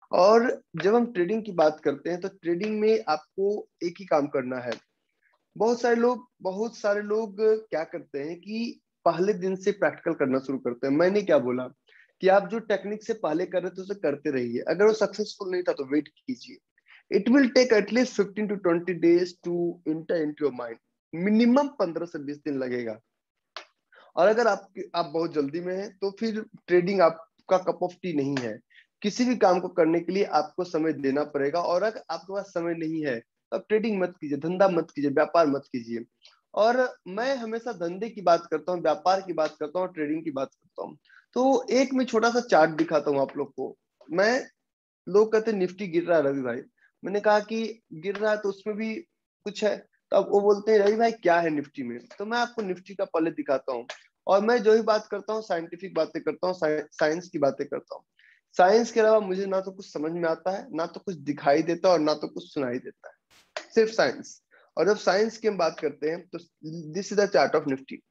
और जब हम ट्रेडिंग की बात करते हैं तो ट्रेडिंग में आपको एक ही काम करना है। बहुत सारे लोग क्या करते हैं कि पहले दिन से प्रैक्टिकल करना शुरू करते हैं। मैंने क्या बोला कि आप जो टेक्निक से पहले कर रहे थे उसे करते रहिए, अगर वो सक्सेसफुल नहीं था तो वेट कीजिए। It will take at least 15 to 20 days to enter into your mind. Minimum 15 से 20 दिन लगेगा। और अगर आप बहुत जल्दी में हैं तो फिर ट्रेडिंग आपका कप ऑफ टी नहीं है। किसी भी काम को करने के लिए आपको समय देना पड़ेगा, और अगर आपके पास समय नहीं है तो आप ट्रेडिंग मत कीजिए, धंधा मत कीजिए, व्यापार मत कीजिए। और मैं हमेशा धंधे की बात करता हूँ, व्यापार की बात करता हूँ, ट्रेडिंग की बात करता हूँ। तो एक मैं छोटा सा चार्ट दिखाता हूँ आप लोग को। मैं लोग कहते हैं निफ्टी गिर रहा है रवि भाई। मैंने कहा कि गिर रहा है तो उसमें भी कुछ है। तो अब वो बोलते हैं रवि भाई क्या है निफ्टी में, तो मैं आपको निफ्टी का पहले दिखाता हूँ। और मैं जो भी बात करता हूँ साइंटिफिक बातें करता हूँ, साइंस की बातें करता हूँ। साइंस के अलावा मुझे ना तो कुछ समझ में आता है, ना तो कुछ दिखाई देता है, और ना तो कुछ सुनाई देता है, सिर्फ साइंस। और जब साइंस की हम बात करते हैं तो this is the chart of Nifty.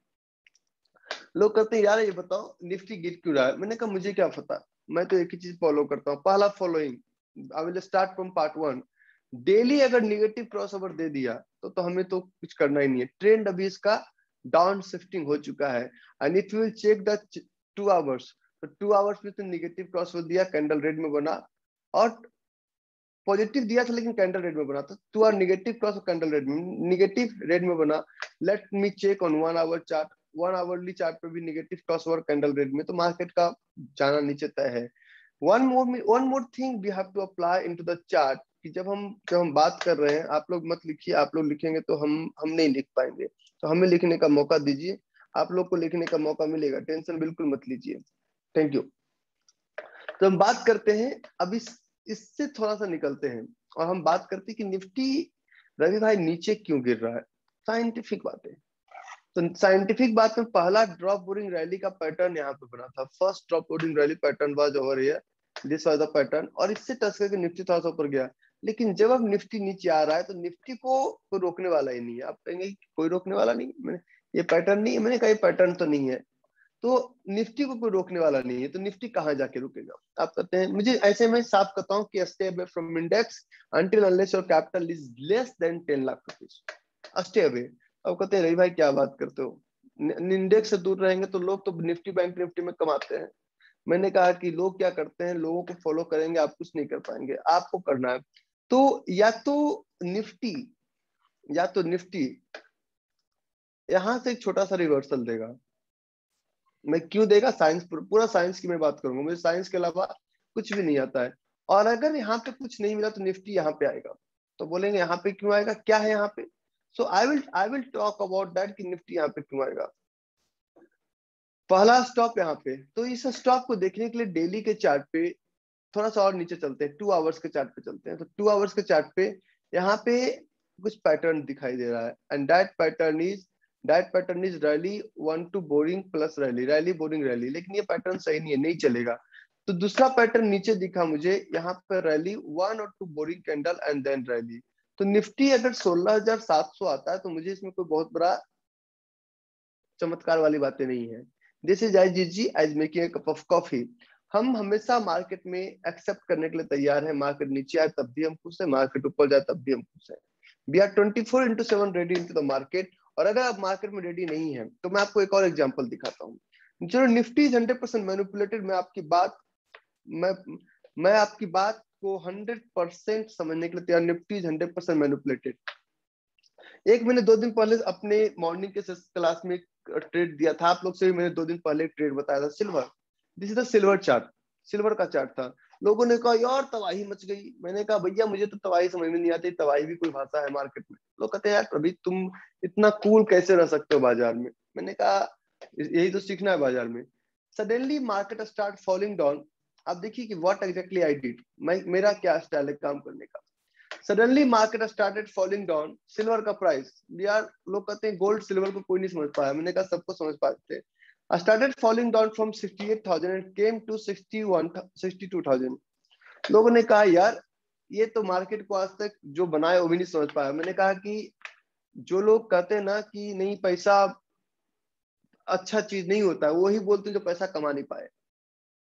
लोग कहते हैं यार ये बताओ निफ्टी गिर क्यों रहा है। मैंने कहा मुझे क्या पता, मैं तो एक ही चीज फॉलो करता हूँ। पहला following, I will start from part 1। Daily अगर निगेटिव क्रॉसओवर दे दिया तो हमें तो कुछ करना ही नहीं है। ट्रेंड अभी इसका डाउन शिफ्टिंग हो चुका है। And if you will check the 2 hours, तो 2 आवर्स में तो निगेटिव क्रॉसओवर दिया, कैंडल रेड में बना। और पॉजिटिव दिया था लेकिन कैंडल रेड में बना था। 2 hour negative cross, candle red में, निगेटिव रेड में बना। Let me check on 1 hour chart. 1 hourly chart पे भी negative crossover candle red में, तो मार्केट का जाना नीचे तय है। One more thing we have to apply into the chart, कि जब हम बात कर रहे हैं, आप लोग मत लिखिए, आप लोग लिखेंगे तो हम नहीं लिख पाएंगे। तो हमें लिखने का मौका दीजिए, आप लोग को लिखने का मौका मिलेगा, टेंशन बिल्कुल मत लीजिए। Thank you. तो हम बात करते हैं अब इससे थोड़ा सा निकलते हैं, और हम बात करते हैं कि निफ्टी रवि भाई नीचे क्यों गिर रहा है। साइंटिफिक बातें। तो साइंटिफिक बात में पहला ड्रॉप बोरिंग रैली का पैटर्न यहाँ पे बना था। First drop boring rally pattern was over here, this was the pattern. और इससे टच करके निफ्टी थोड़ा सा ऊपर गया। लेकिन जब अब निफ्टी नीचे आ रहा है तो निफ्टी को कोई रोकने वाला ही नहीं है। आप कहेंगे कोई रोकने वाला नहीं, मैंने ये पैटर्न नहीं है, मैंने कहा ये पैटर्न तो नहीं है। तो निफ्टी को कोई रोकने वाला नहीं है, तो निफ्टी कहाँ जाके रुकेगा। आप कहते हैं, मुझे ऐसे में साफ कहता हूँ कि stay away from index until unless your capital is less than 10 lakh rupees. Stay away. अब कहते हैं रवि भाई क्या बात करते हो, इंडेक्स से दूर रहेंगे तो लोग तो निफ्टी बैंक निफ्टी में कमाते हैं। मैंने कहा कि लोग क्या करते हैं, लोगों को फॉलो करेंगे, आप कुछ नहीं कर पाएंगे, आपको करना है। तो निफ्टी या तो निफ्टी यहां से एक छोटा सा रिवर्सल देगा। मैं क्यों देगा, साइंस, पूरा साइंस की मैं बात करूंगा, मुझे साइंस के अलावा कुछ भी नहीं आता है। और अगर यहाँ पे कुछ नहीं मिला तो निफ्टी यहाँ पे आएगा। तो बोलेंगे यहाँ पे क्यों आएगा, क्या है यहाँ पे। So I will talk about that कि निफ्टी यहाँ पे क्यों आएगा। पहला स्टॉप यहाँ पे। तो इस स्टॉप को देखने के लिए डेली के चार्ट पे थोड़ा सा और नीचे चलते हैं, 2 आवर्स के चार्ट पे चलते हैं। तो 2 आवर्स के चार्ट पे यहाँ पे कुछ पैटर्न दिखाई दे रहा है। And that pattern is rally 1 to boring plus rally, rally boring rally. लेकिन ये पैटर्न सही नहीं है, नहीं चलेगा। तो दूसरा पैटर्न नीचे दिखा मुझे, यहाँ पे रैली 1 और 2 boring candle and then rally. तो निफ्टी अगर 16,700 आता है तो मुझे इसमें कोई बहुत बड़ा चमत्कार वाली बातें नहीं है। This is as easy as making a cup of coffee. हम हमेशा मार्केट में एक्सेप्ट करने के लिए तैयार है, मार्केट नीचे आए तब भी हम खुश है, मार्केट ऊपर जाए तब भी हम खुश है। We are 24/7 ready into the market. और अगर आप मार्केट में रेडी नहीं है तो मैं आपको एक और एग्जांपल दिखाता हूँ। चलो निफ्टी इज 100% मैनिपुलेटेड। मैं मैं आपकी बात को 100% समझने के लिए तैयार। Nifty is 100% manipulated. एक मैंने 2 दिन पहले अपने मॉर्निंग के क्लास में ट्रेड दिया था, आप लोग से भी मैंने 2 दिन पहले ट्रेड बताया था, silver. This is the silver chart, silver का चार्ट था। लोगों ने कहा यार तबाही मच गई। मैंने कहा भैया मुझे तो तबाही समझ में नहीं आती, तबाही भी कोई भाषा है मार्केट में। लोग कहते हैं यार प्रभी तुम इतना कूल कैसे रह सकते हो बाजार में। मैंने कहा यही तो सीखना है बाजार में। Suddenly market start falling down. आप देखिए कि व्हाट एग्जैक्टली आई डिड, मेरा क्या स्टाइल है काम करने का। Suddenly market started falling down. Silver का प्राइस, यार लोग कहते हैं गोल्ड सिल्वर को कोई नहीं समझ पाया। मैंने कहा सबको समझ पाते हैं। Started falling down from 68,000 and came to 62,000। लोगों ने कहा यार ये तो मार्केट को आज तक जो बनाए वो भी नहीं समझ पाया। मैंने कहा कि जो लोग कहते हैं ना कि नहीं पैसा अच्छा चीज नहीं होता है, वही बोलते हैं जो पैसा कमा नहीं पाए।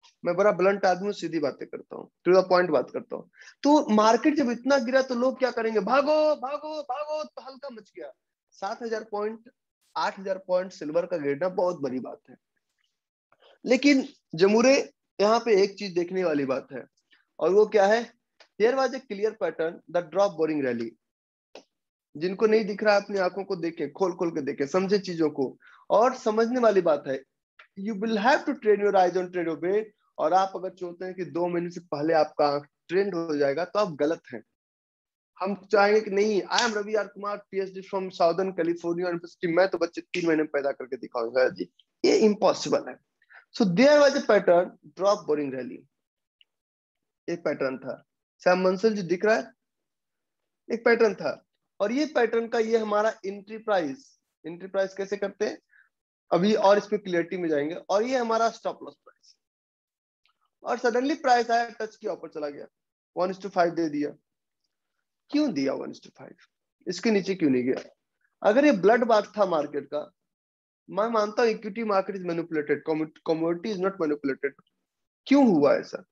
मैं बड़ा ब्लंट आदमी हूँ, सीधी बातें करता हूँ, टू द पॉइंट बात करता हूँ। तो मार्केट जब इतना गिरा तो लोग क्या करेंगे, भागो भागो भागो, तो हल्का मच गया। 7,000 पॉइंट, 8,000 पॉइंट सिल्वर का गिरना बहुत बड़ी बात है। लेकिन जमूरे, यहाँ पे एक चीज देखने वाली बात है, और वो क्या है, here was a clear pattern, the drop boring rally. जिनको नहीं दिख रहा है अपनी आंखों को देखें, खोल खोल के देखें, समझे चीजों को। और समझने वाली बात है, you will have to train your eyes on trade off way. और आप अगर चाहते हैं कि 2 महीने से पहले आपका आंख ट्रेंड हो जाएगा, तो आप गलत हैं। हम चाहेंगे कि नहीं, I am Ravi R Kumar, PhD from southern California university, मैं तो बच्चे 3 महीने में पैदा करके दिखाऊंगा जी, ये इम्पॉसिबल है। So there was a pattern, drop boring rally, एक पैटर्न था। सैम मंसल जी दिख रहा है, एक पैटर्न था। और ये पैटर्न का ये हमारा एंट्री प्राइस, एंट्री प्राइस कैसे करते हैं अभी, और इस पे क्लियरिटी में जाएंगे। और ये हमारा स्टॉप लॉस प्राइस, और सडनली प्राइस आया, टच किया, ऊपर चला गया, 1:5 दे दिया। क्यों दिया 1:5? इसके नीचे क्यों नहीं गया? अगर ये ब्लड बात था मार्केट का, मैं मानता हूं equity market is manipulated, commodity is not manipulated. क्यों हुआ ऐसा?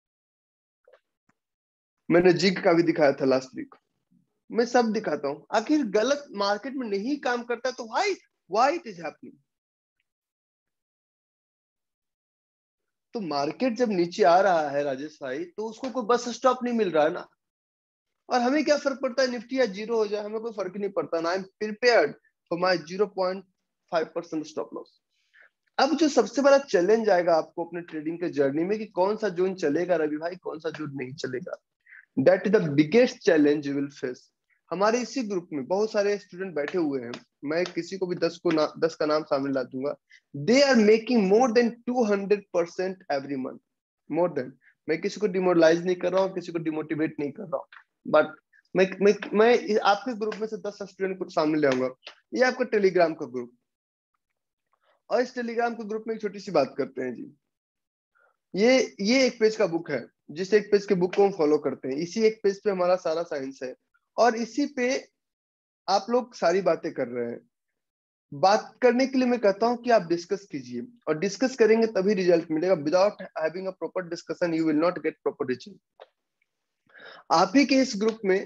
मैंने जिंक का भी दिखाया था लास्ट वीक, मैं सब दिखाता हूं। आखिर गलत मार्केट में नहीं काम करता तो व्हाई इट इज हैपनिंग? तो मार्केट जब नीचे आ रहा है राजेश भाई, तो उसको कोई बस स्टॉप नहीं मिल रहा है ना। और हमें क्या फर्क पड़ता है निफ्टी या जीरो हो जाए, हमें कोई फर्क नहीं पड़ता ना। I am prepared for my 0.5% stop loss. अब जो सबसे बड़ा चैलेंज आएगा आपको अपने ट्रेडिंग के जर्नी में, कि कौन सा जोन चलेगा रवि भाई, कौन सा जोन नहीं चलेगा। That is the biggest challenge you will face. हमारे इसी ग्रुप में बहुत सारे स्टूडेंट बैठे हुए हैं, मैं किसी को भी 10 का नाम सामने ला दूंगा। They are making more than 200% every month, more than. मैं किसी को डिमोरलाइज नहीं कर रहा हूँ, किसी को डिमोटिवेट नहीं कर रहा हूँ, बट मैं आपके ग्रुप में से 10 स्टूडेंट को सामने ले आऊंगा। ये आपका टेलीग्राम का ग्रुप, और इस टेलीग्राम के ग्रुप में एक छोटी सी बात करते हैं जी। ये एक पेज का बुक है, जिस एक पेज के बुक को हम फॉलो करते हैं, इसी एक पेज पे हमारा सारा साइंस है, और इसी पे आप लोग सारी बातें कर रहे हैं। बात करने के लिए मैं कहता हूं कि आप डिस्कस कीजिए, और डिस्कस करेंगे तभी रिजल्ट मिलेगा। Without having a proper discussion you will not get proper result. आप ही के इस ग्रुप में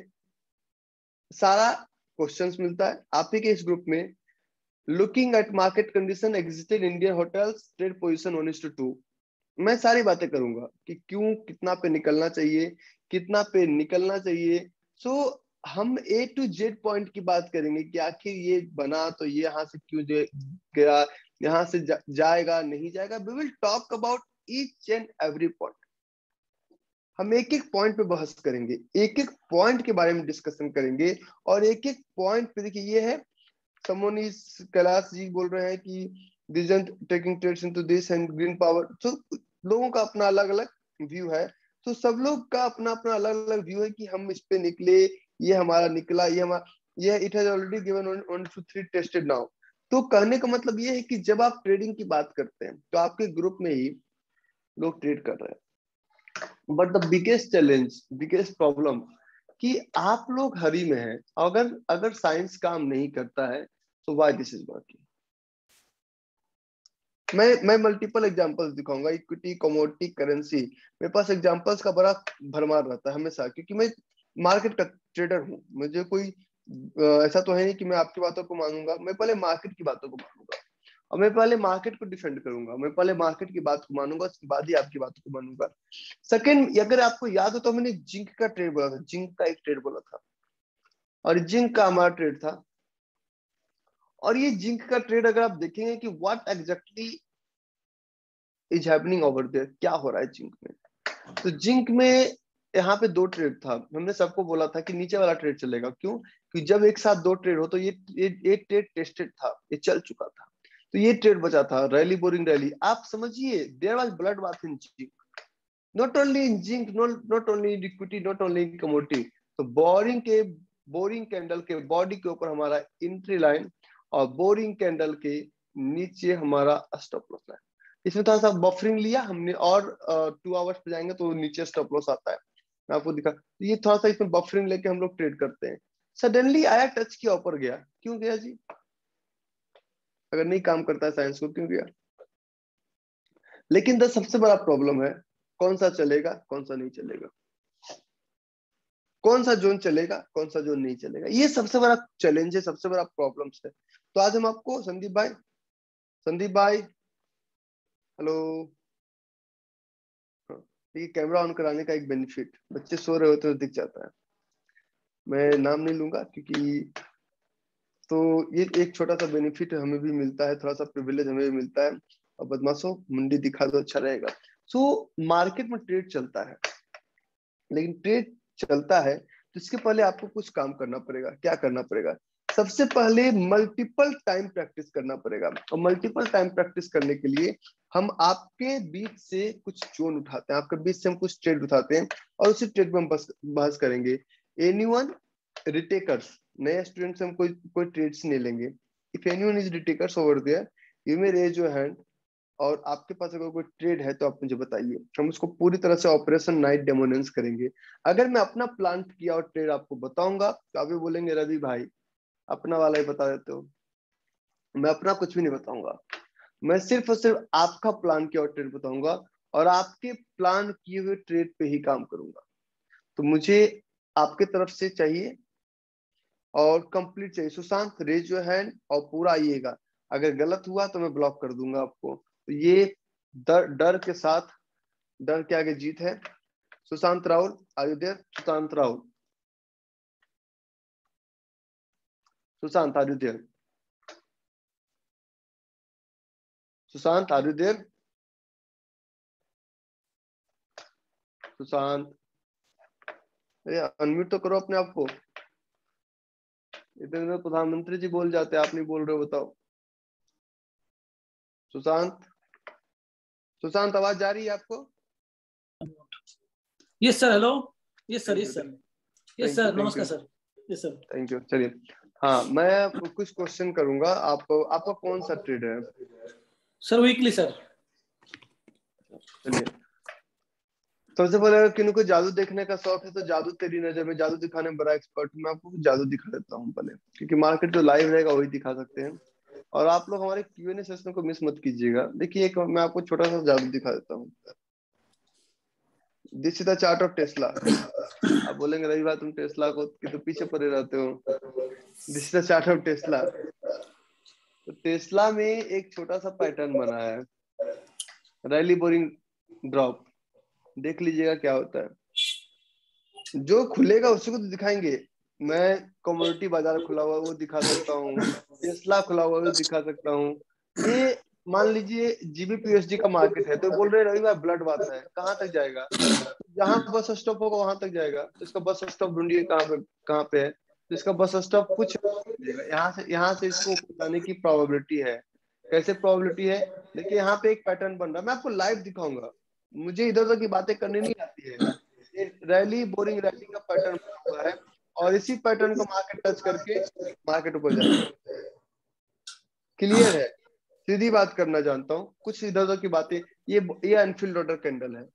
सारा क्वेश्चंस मिलता है, आप ही के इस ग्रुप में looking at market condition, exited Indian hotels, trade position 1:2, मैं सारी बातें करूंगा कि क्यों, कितना पे निकलना चाहिए, कितना पे निकलना चाहिए। सो हम ए टू जेड पॉइंट की बात करेंगे कि आखिर ये बना तो ये यहाँ से क्यों गया, यहाँ से जाएगा नहीं जाएगा। We will talk about each and every point. हम एक एक पॉइंट पे बहस करेंगे, एक एक पॉइंट के बारे में डिस्कशन करेंगे, और एक एक पॉइंट पे देखिए ये है, someone is कैलाश जी बोल रहे हैं कि this taking trades into this and green power. तो लोगों का अपना अलग अलग व्यू है, तो सब लोग का अपना अपना अलग अलग व्यू है कि हम इस पे निकले, ये हमारा निकला, ये it has already given 1 2 3 tested now. तो कहने का मतलब ये है कि जब आप ट्रेडिंग की बात करते हैं तो आपके ग्रुप में ही लोग ट्रेड कर रहे हैं, but the biggest challenge, biggest problem, कि आप लोग हरी में हैं। अगर अगर साइंस काम नहीं करता है तो व्हाई दिस इज वर्किंग। मैं मल्टीपल एग्जांपल्स दिखाऊंगा, इक्विटी, कमोडिटी, करेंसी। मेरे पास एग्जांपल्स का बड़ा भरमार रहता है हमेशा, क्योंकि मैं मार्केट का ट्रेडर हूँ। मुझे कोई ऐसा तो है नहीं कि मैं आपकी बातों को मानूंगा, मैं पहले मार्केट की बातों को मानूंगा, और मैं पहले मार्केट को डिफेंड करूंगा, मैं पहले मार्केट की बात को मानूंगा, उसके बाद ही आपकी बातों को मानूंगा। सेकंड, अगर आपको याद हो तो मैंने जिंक का ट्रेड बोला था, जिंक का एक ट्रेड बोला था, और जिंक का हमारा ट्रेड था। और ये जिंक का ट्रेड अगर आप देखेंगे कि what exactly is happening over there, क्या हो रहा है जिंक में। तो जिंक में यहाँ पे 2 ट्रेड था, हमने सबको बोला था कि नीचे वाला ट्रेड चलेगा। क्यों? कि जब एक साथ 2 ट्रेड हो तो ये ट्रेड टेस्टेड था, ये चल चुका था, तो ये ट्रेड बचा था, रैली बोरिंग रैली। आप समझिए, there was blood bath in zinc, not only in zinc, not only in equity, not only in commodity. तो बोरिंग कैंडल के बॉडी के ऊपर हमारा एंट्री लाइन, और बोरिंग कैंडल के नीचे हमारा स्टॉप लॉस लाइन। इसमें थोड़ा सा बफरिंग लिया हमने, और 2 आवर्स पे जाएंगे तो नीचे स्टॉप लॉस आता है, मैं आपको दिखा। तो ये थोड़ा सा इसमें बफरिंग लेके हम लोग ट्रेड करते हैं। सडनली आया, टच किया, ऊपर गया। क्यों गया जी? अगर नहीं काम करता है साइंस को, क्यों गया? लेकिन द सबसे बड़ा प्रॉब्लम है कौन सा चलेगा कौन सा नहीं चलेगा, कौन सा जोन चलेगा कौन सा जोन नहीं चलेगा, ये सबसे बड़ा चैलेंज है, सबसे बड़ा प्रॉब्लम है। तो आज हम आपको संदीप भाई हेलो, ये कैमरा ऑन कराने का एक बेनिफिट, बच्चे सो रहे होते तो दिख जाता है, मैं नाम नहीं लूंगा क्योंकि, तो ये एक छोटा सा बेनिफिट हमें भी मिलता है, थोड़ा सा प्रिविलेज हमें भी मिलता है। और बदमाशों मुंडी दिखा दो अच्छा रहेगा। सो मार्केट में ट्रेड चलता है, लेकिन ट्रेड चलता है तो इसके पहले आपको कुछ काम करना पड़ेगा। क्या करना पड़ेगा? सबसे पहले मल्टीपल टाइम प्रैक्टिस करना पड़ेगा। और मल्टीपल टाइम प्रैक्टिस करने के लिए हम आपके बीच से कुछ जोन उठाते हैं, आपके बीच से हम कुछ ट्रेड उठाते हैं और उसी ट्रेड में हम बहस करेंगे। एनीवन रिटेकर्स, नए स्टूडेंट से हम कोई ट्रेड्स नहीं लेंगे। If anyone is retakers over there, you may raise your hand, और आपके पास अगर कोई ट्रेड है तो आप मुझे बताइए, हम उसको पूरी तरह से ऑपरेशन नाइट डेमोनेंस करेंगे। अगर मैं अपना प्लान किया और ट्रेड आपको बताऊंगा तो आप भी बोलेंगे रवि भाई अपना वाला ही बता देते हो। मैं अपना कुछ भी नहीं बताऊंगा, मैं सिर्फ और सिर्फ आपका प्लान किया और ट्रेड बताऊंगा और आपके प्लान किए हुए ट्रेड पे ही काम करूंगा। तो मुझे आपके तरफ से चाहिए और कंप्लीट चाहिए। सुशांत रेज योर हैंड और पूरा आइएगा, अगर गलत हुआ तो मैं ब्लॉक कर दूंगा आपको। तो ये डर के साथ, डर के आगे जीत है। Sushant Rahul are you there? Sushant Rahul, Sushant are you there? Sushant are you there? Sushant, अरे अनम्यूट तो करो अपने आप को। इतने प्रधानमंत्री जी बोल जाते हैं, आप नहीं बोल रहे हो, बताओ। सुशांत, सुशांत आवाज जा रही है आपको? Yes sir, hello. Yes sir, yes sir, yes sir, नमस्कार sir. Yes sir, thank you. चलिए, हाँ मैं कुछ क्वेश्चन करूंगा। आपका कौन सा ट्रेड है सर? Weekly sir. चलिए, सबसे पहले अगर किन्हीं को जादू देखने का शौक है तो जादू तेरी नजर में, जादू दिखाने में बड़ा एक्सपर्ट हूँ मैं, आपको जादू दिखा देता हूँ पहले, क्योंकि मार्केट जो लाइव रहेगा वही दिखा सकते हैं। और आप लोग हमारे Q&A सेशन को मिस मत कीजिएगा। देखिए एक मैं आपको छोटा सा जादू दिखा देता हूँ। This is the chart of Tesla. आप बोलेंगे रवि भाई तुम टेस्ला को तो पीछे पड़े रहते हो। This is the chart of Tesla. तो टेस्ला में एक छोटा सा पैटर्न बना है, रैली बोरिंग ड्रॉप, देख लीजिएगा क्या होता है। जो खुलेगा उसी को तो दिखाएंगे। मैं कमोडिटी बाजार खुला हुआ वो दिखा सकता हूँ, टेस्ला खुला हुआ वो दिखा सकता हूँ। ये मान लीजिए GBP/USD का मार्केट है, तो बोल रहे रवि भाई ब्लड बात है, कहाँ तक जाएगा? जहां बस स्टॉप होगा वहां तक जाएगा। तो इसका बस स्टॉप ढूंढिए कहाँ पे है। तो इसका बस स्टॉप कुछ यहाँ से इसको जाने की प्रोबेबिलिटी है। कैसे प्रोबेबिलिटी है? देखिए यहाँ पे एक पैटर्न बन रहा है, मैं आपको लाइव दिखाऊंगा, मुझे इधर उधर की बातें करनी नहीं आती है। ये रैली बोरिंग रैली का पैटर्न बना हुआ है और इसी पैटर्न को मार्केट टच करके मार्केट ऊपर जाएगा। क्लियर है? सीधी बात करना जानता हूँ, कुछ इधर उधर की बातें। ये अनफिल्ड ऑर्डर कैंडल है,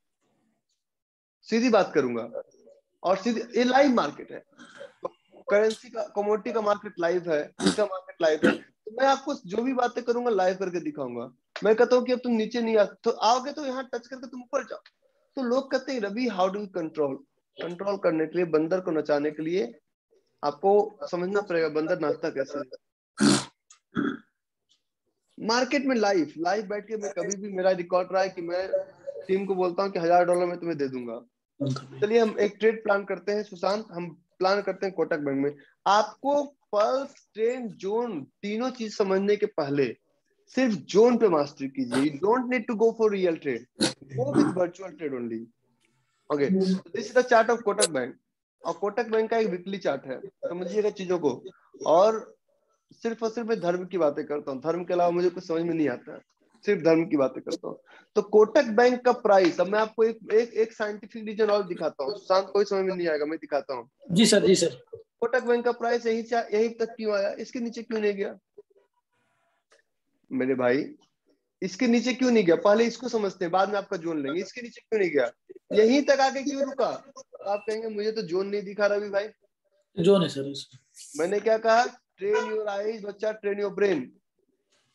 सीधी बात करूंगा। और सीधी, ये लाइव मार्केट है, करेंसी का कमोडिटी का मार्केट लाइव है, इसका मार्केट लाइव है। तो मैं आपको जो भी बातें करूंगा लाइव करके दिखाऊंगा। मैं कहता हूँ कि अब तुम नीचे नहीं आ तो आओगे तो यहाँ टच करके तुम ऊपर जाओ। तो लोग कहते हैं Ravi how do control, control करने के लिए, बंदर को नचाने के लिए आपको समझना पड़ेगा बंदर नाचता कैसे है। मार्केट में लाइव लाइव बैठ के मैं कभी भी, मेरा रिकॉर्ड रहा है कि मैं टीम को बोलता हूँ कि $1000 में तुम्हें दे दूंगा। चलिए हम एक ट्रेड प्लान करते हैं सुशांत, हम प्लान करते हैं कोटक बैंक में। आपको पल्स, ट्रेंड, जोन, तीनों चीज समझने के पहले सिर्फ जोन पे मास्टरी कीजिए। You don't need to go for real trade, go with virtual trade only. Okay, this is the chart of Kotak bank. और कोटक बैंक का एक वीकली चार्ट है, समझिएगा चीजों को। और सिर्फ मैं धर्म की बातें करता हूँ, धर्म के अलावा मुझे कुछ समझ में नहीं आता, सिर्फ धर्म की बातें करता हूँ। तो कोटक बैंक का प्राइस, अब मैं आपको एक साइंटिफिक रीजन और दिखाता हूँ, शांत कोई समझ में नहीं आएगा, मैं दिखाता हूँ। जी सर, जी सर। कोटक बैंक का प्राइस यही तक क्यों आया, इसके नीचे क्यों नहीं गया मेरे भाई? इसके नीचे क्यों नहीं गया? पहले इसको समझते हैं, बाद में आपका जोन लेंगे। इसके नीचे क्यों नहीं गया, यहीं तक आके क्यों रुका? तो आप कहेंगे मुझे तो जोन नहीं दिखा रवि भाई। जोन है सर। मैंने क्या कहा? ट्रेन योर आईज बच्चा, ट्रेन योर ब्रेन।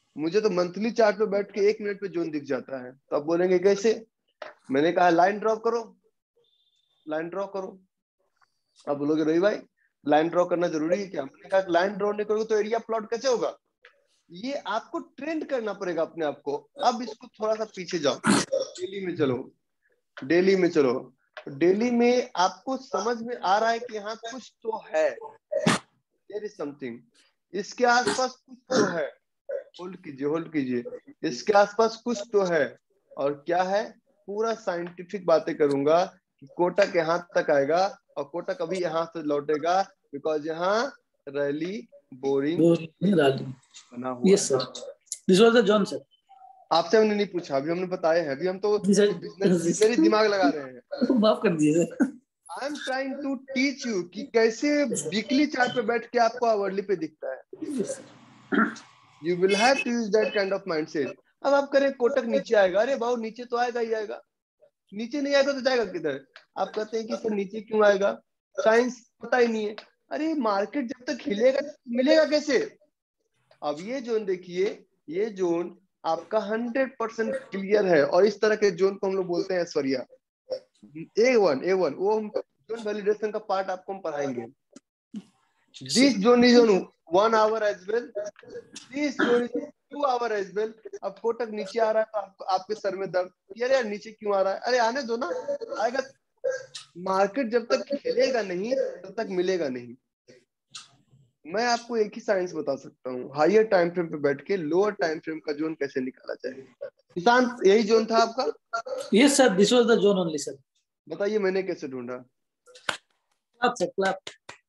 मुझे तो मंथली चार्ट पे बैठ के 1 मिनट पे जोन दिख जाता है। तो आप बोलेंगे कैसे? मैंने कहा लाइन ड्रॉ करो, लाइन ड्रॉ करो। आप बोलोगे रवि भाई लाइन ड्रॉ करना जरूरी है क्या? मैंने कहा लाइन ड्रॉ नहीं करोगे तो एरिया प्लॉट कैसे होगा? ये आपको ट्रेंड करना पड़ेगा अपने आप को। अब इसको थोड़ा सा पीछे जाओ, डेली में चलो, डेली में चलो। डेली में आपको समझ में आ रहा है कि यहाँ कुछ तो है, देयर इज समथिंग, इसके आसपास कुछ तो है। होल्ड कीजिए, होल्ड कीजिए, इसके आसपास कुछ तो है। और क्या है? पूरा साइंटिफिक बातें करूंगा कि कोटक यहाँ तक आएगा और कोटक अभी यहाँ से लौटेगा, बिकॉज यहाँ रैली बोरिंग बना हुआ yes sir, this was the zone sir. आपसे हमने नहीं पूछा, अभी हमने बताया है, अभी हम तो जी सर, बिजनेस दिमाग लगा रहे हैं। माफ कर दीजिए sir. I am trying to teach you कि कैसे वीकली चार्ट पे बैठ के आपको आवरली पे दिखता है। You will have to use that kind of mindset. अब आप करें कोटक नीचे आएगा, अरे भाव नीचे तो आएगा ही आएगा, नीचे नहीं आएगा तो जाएगा किधर? आप कहते हैं कि सर नीचे क्यों आएगा, साइंस पता ही नहीं है। अरे मार्केट जब तक हिलेगा मिलेगा कैसे? अब ये जोन देखिए, ये जोन आपका 100% क्लियर है, और इस तरह के जोन को हम लोग बोलते हैं ऐश्वर्या A1 वो हम जोन वैलिडेशन का पार्ट आपको हम पढ़ाएंगे। This zone is on 1 hour as well, this zone is 2 hour as well। अब कोटक नीचे आ रहा है तो आपके सर में दर्द, अरे यार नीचे क्यों आ रहा है? अरे आने दो ना, आएगा। मार्केट जब तक हिलेगा नहीं तब तक मिलेगा नहीं। मैं आपको एक ही साइंस बता सकता हूँ, हायर टाइम फ्रेम पे बैठ के लोअर टाइम फ्रेम का जोन कैसे निकाला जाए। किसान यही जोन था आपका? Yes sir, this was the zone only sir. बताइए मैंने कैसे ढूंढा? Clap sir, clap.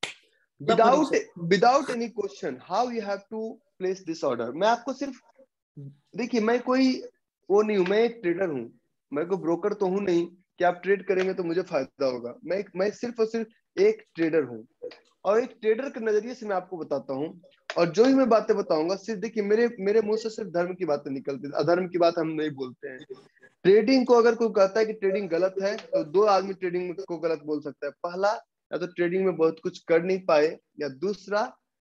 Without any question how you have to place this order. मैं आपको सिर्फ, देखिए मैं कोई वो नहीं हूं, मैं एक ट्रेडर हूं, मैं कोई ब्रोकर तो हूं नहीं कि आप ट्रेड करेंगे तो मुझे फायदा होगा। मैं सिर्फ और सिर्फ एक ट्रेडर हूं, और एक ट्रेडर के नजरिए से मैं आपको बताता हूँ। और जो ही मैं बातें बताऊंगा सिर्फ देखिए मेरे मेरे मुंह से सिर्फ धर्म की बातें निकलती है, अधर्म की बात हम नहीं बोलते हैं। ट्रेडिंग को अगर कोई कहता है कि ट्रेडिंग गलत है तो 2 आदमी ट्रेडिंग को गलत बोल सकता है। पहला, या तो ट्रेडिंग में बहुत कुछ कर नहीं पाए, या दूसरा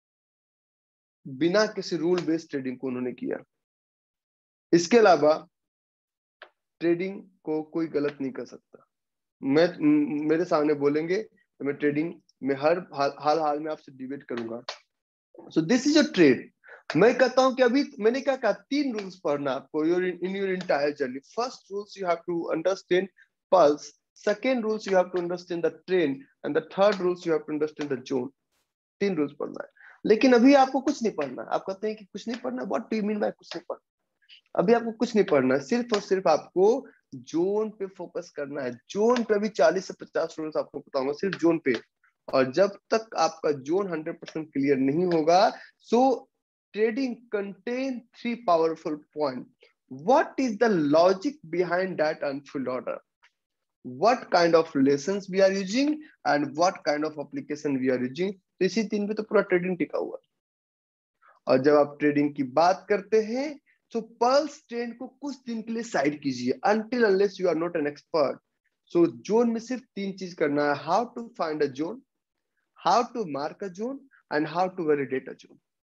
बिना किसी रूल बेस्ड ट्रेडिंग को उन्होंने किया। इसके अलावा ट्रेडिंग को कोई गलत नहीं कर सकता। मेरे सामने बोलेंगे तो मैं ट्रेडिंग में हर हाल में आपसे डिबेट करूंगा। So this is a trade. मैं कहता हूं कि अभी मैंने क्या कहा, 3 रूल्स पढ़ना आपको in your entire journey. First rules you have to understand pulse, second rules you have to understand the trend, and the third rules you have to understand the zone. 3 rules पढ़ना है। लेकिन अभी आपको कुछ नहीं पढ़ना। आप कहते हैं कि कुछ नहीं पढ़ना, what do you mean by कुछ नहीं पढ़ना? अभी आपको कुछ नहीं पढ़ना है, सिर्फ और सिर्फ आपको जोन पे फोकस करना है। जोन पे अभी 40 से 50 रूल्स आपको बताऊंगा सिर्फ जोन पे। और जब तक आपका जोन 100% क्लियर नहीं होगा, so trading contain 3 powerful point. What is the logic behind that unfilled order, what kind of lessons we are using, and what kind of application we are using। तो इसी 3 पे तो पूरा ट्रेडिंग टिका हुआ है। और जब आप ट्रेडिंग की बात करते हैं तो पल्स ट्रेंड को कुछ दिन के लिए साइड कीजिए, until unless you are not an expert। So zone में सिर्फ 3 चीज करना है, how to find a zone, how to mark a zone, and how to validate a zone.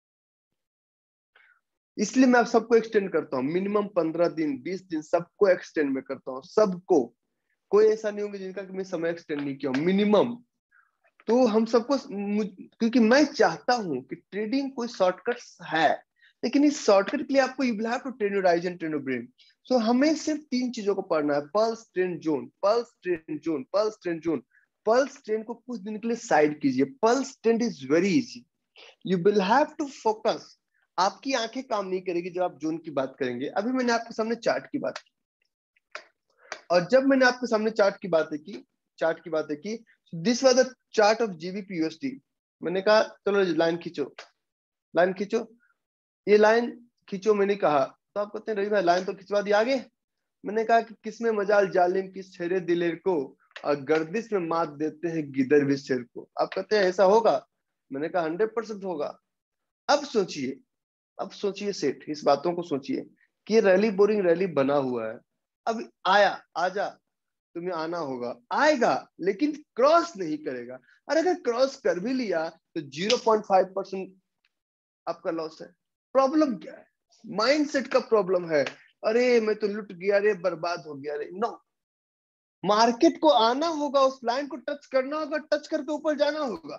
इसलिए मैं आप सबको एक्सटेंड करता हूं, मिनिमम 15 दिन 20 दिन सबको एक्सटेंड में करता हूं, सबको। कोई ऐसा नहीं होगा जिनका कि मैं समय एक्सटेंड नहीं किया मिनिमम। तो हम सबको, क्योंकि मैं चाहता हूं कि ट्रेडिंग कोई शॉर्टकट है, लेकिन इस शॉर्टकट के लिए आपको you will have to train your eyes and train your brain. So हमें सिर्फ 3 चीजों को पढ़ना है, pulse trend zone, pulse trend zone, pulse trend zone. Pulse trend को कुछ दिन के लिए साइड कीजिए। Pulse trend is very easy, you will have to focus. आपकी आंखें काम नहीं करेगी जब आप जोन की बात करेंगे। अभी मैंने आपके सामने चार्ट की बात की, और जब मैंने आपके सामने चार्ट की बातें की, this was the chart of GBP USD. मैंने कहा चलो लाइन खींचो, लाइन खींचो, ये लाइन खींचो मैंने कहा। तो आप कहते हैं रवि भाई लाइन तो खिंचवा दिया आगे। मैंने कहा कि किसमें मजाल जालिम की छेरे दिलेर को, और गर्दिश में मात देते हैं गिदर भी शेर को। आप कहते हैं ऐसा होगा? मैंने कहा 100% होगा। अब सोचिए सेठ, इस बातों को सोचिए कि रैली बोरिंग रैली बना हुआ है। अब आजा, तुम्हें आना होगा, आएगा, लेकिन क्रॉस नहीं करेगा। और अगर क्रॉस कर भी लिया तो 0.5% आपका लॉस है। प्रॉब्लम क्या है? माइंडसेट का प्रॉब्लम है। अरे मैं तो लुट गया रे, बर्बाद हो गया रे। नो, मार्केट को आना होगा, उस लाइन को टच करना होगा, टच करके ऊपर जाना होगा।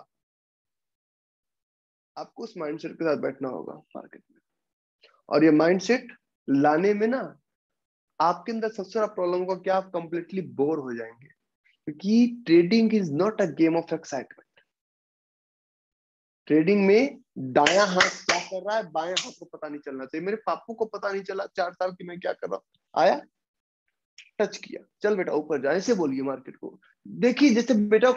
आपको उस माइंडसेट के साथ बैठना होगा मार्केट में। और ये माइंडसेट लाने में ना आपके अंदर सबसे बड़ा प्रॉब्लम होगा कि आप कंप्लीटली बोर हो जाएंगे, क्योंकि trading is not a game of excitement. Trading में दायां हाथ क्या कर रहा है, बाएं हाथ को पता नहीं चलना चाहिए। मेरे पापू को पता नहीं चला 4 साल की मैं क्या कर रहा हूं। आया, टच किया, चल बेटा ऊपर जा, ऐसे बोलिए मार्केट को। देखिए जैसे बेटा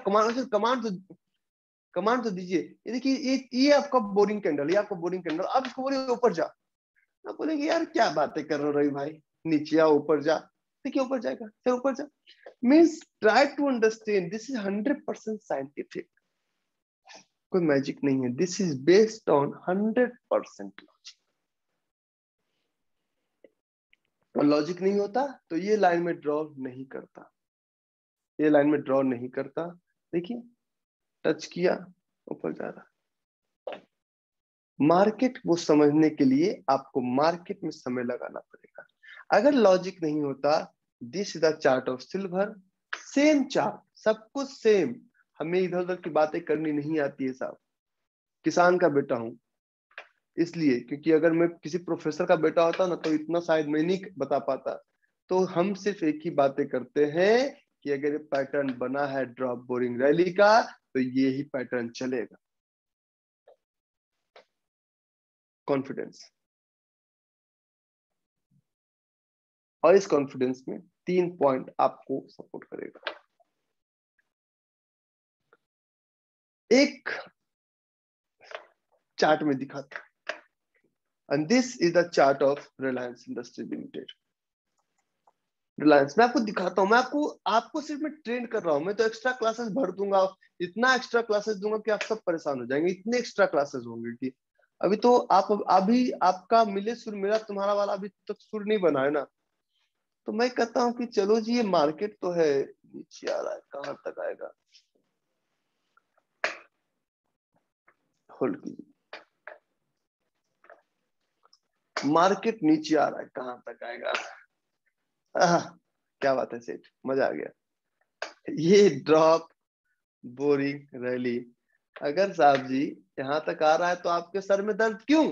कमांड तो दीजिए। ये देखिए, ये आपका बोरिंग कैंडल, ये आपका बोरिंग कैंडल, आप इसको बोलिए ऊपर जा। आप बोलेंगे यार क्या बातें कर रहे हो रवि भाई, नीचे आ ऊपर जा। देखिए ऊपर जाएगा, चल ऊपर जा। Means try to understand, this is 100% scientific, कोई मैजिक नहीं है। This is based on 100% logic. और लॉजिक नहीं होता तो ये लाइन में ड्रॉ नहीं करता, ये लाइन में ड्रॉ नहीं करता। देखिए टच किया, ऊपर जा रहा। मार्केट को समझने के लिए आपको मार्केट में समय लगाना पड़ेगा। अगर लॉजिक नहीं होता, this is the chart of silver, same chart, सब कुछ सेम। हमें इधर उधर की बातें करनी नहीं आती है साहब। किसान का बेटा हूं इसलिए, क्योंकि अगर मैं किसी प्रोफेसर का बेटा होता ना तो इतना शायद मैं नहीं बता पाता। तो हम सिर्फ एक ही बातें करते हैं कि अगर ये पैटर्न बना है ड्रॉप बोरिंग रैली का तो ये ही पैटर्न चलेगा। कॉन्फिडेंस। और इस कॉन्फिडेंस में 3 पॉइंट आपको सपोर्ट करेगा। एक चार्ट में दिखाता, and this is the chart of Reliance Industry Limited. Reliance मैं आपको दिखाता हूं। मैं आपको सिर्फ मैं ट्रेन कर रहा हूं। मैं तो एक्स्ट्रा क्लासेस भर दूंगा, इतना एक्स्ट्रा क्लासेस दूंगा कि आप सब परेशान हो जाएंगे। इतने एक्स्ट्रा क्लासेस होंगे कि अभी तो अभी आपका मिले सुर मेरा तुम्हारा वाला अभी तक सुर नहीं बना है ना। तो मैं कहता हूं कि चलो जी, ये मार्केट तो है नीचे आ रहा है, कहां तक आएगा, होल्ड कीजिए। मार्केट नीचे आ रहा है, कहां तक आएगा। क्या बात है सेठ, मजा आ गया। ये ड्रॉप बोरिंग रैली, अगर साहब जी यहां तक आ रहा है तो आपके सर में दर्द क्यों?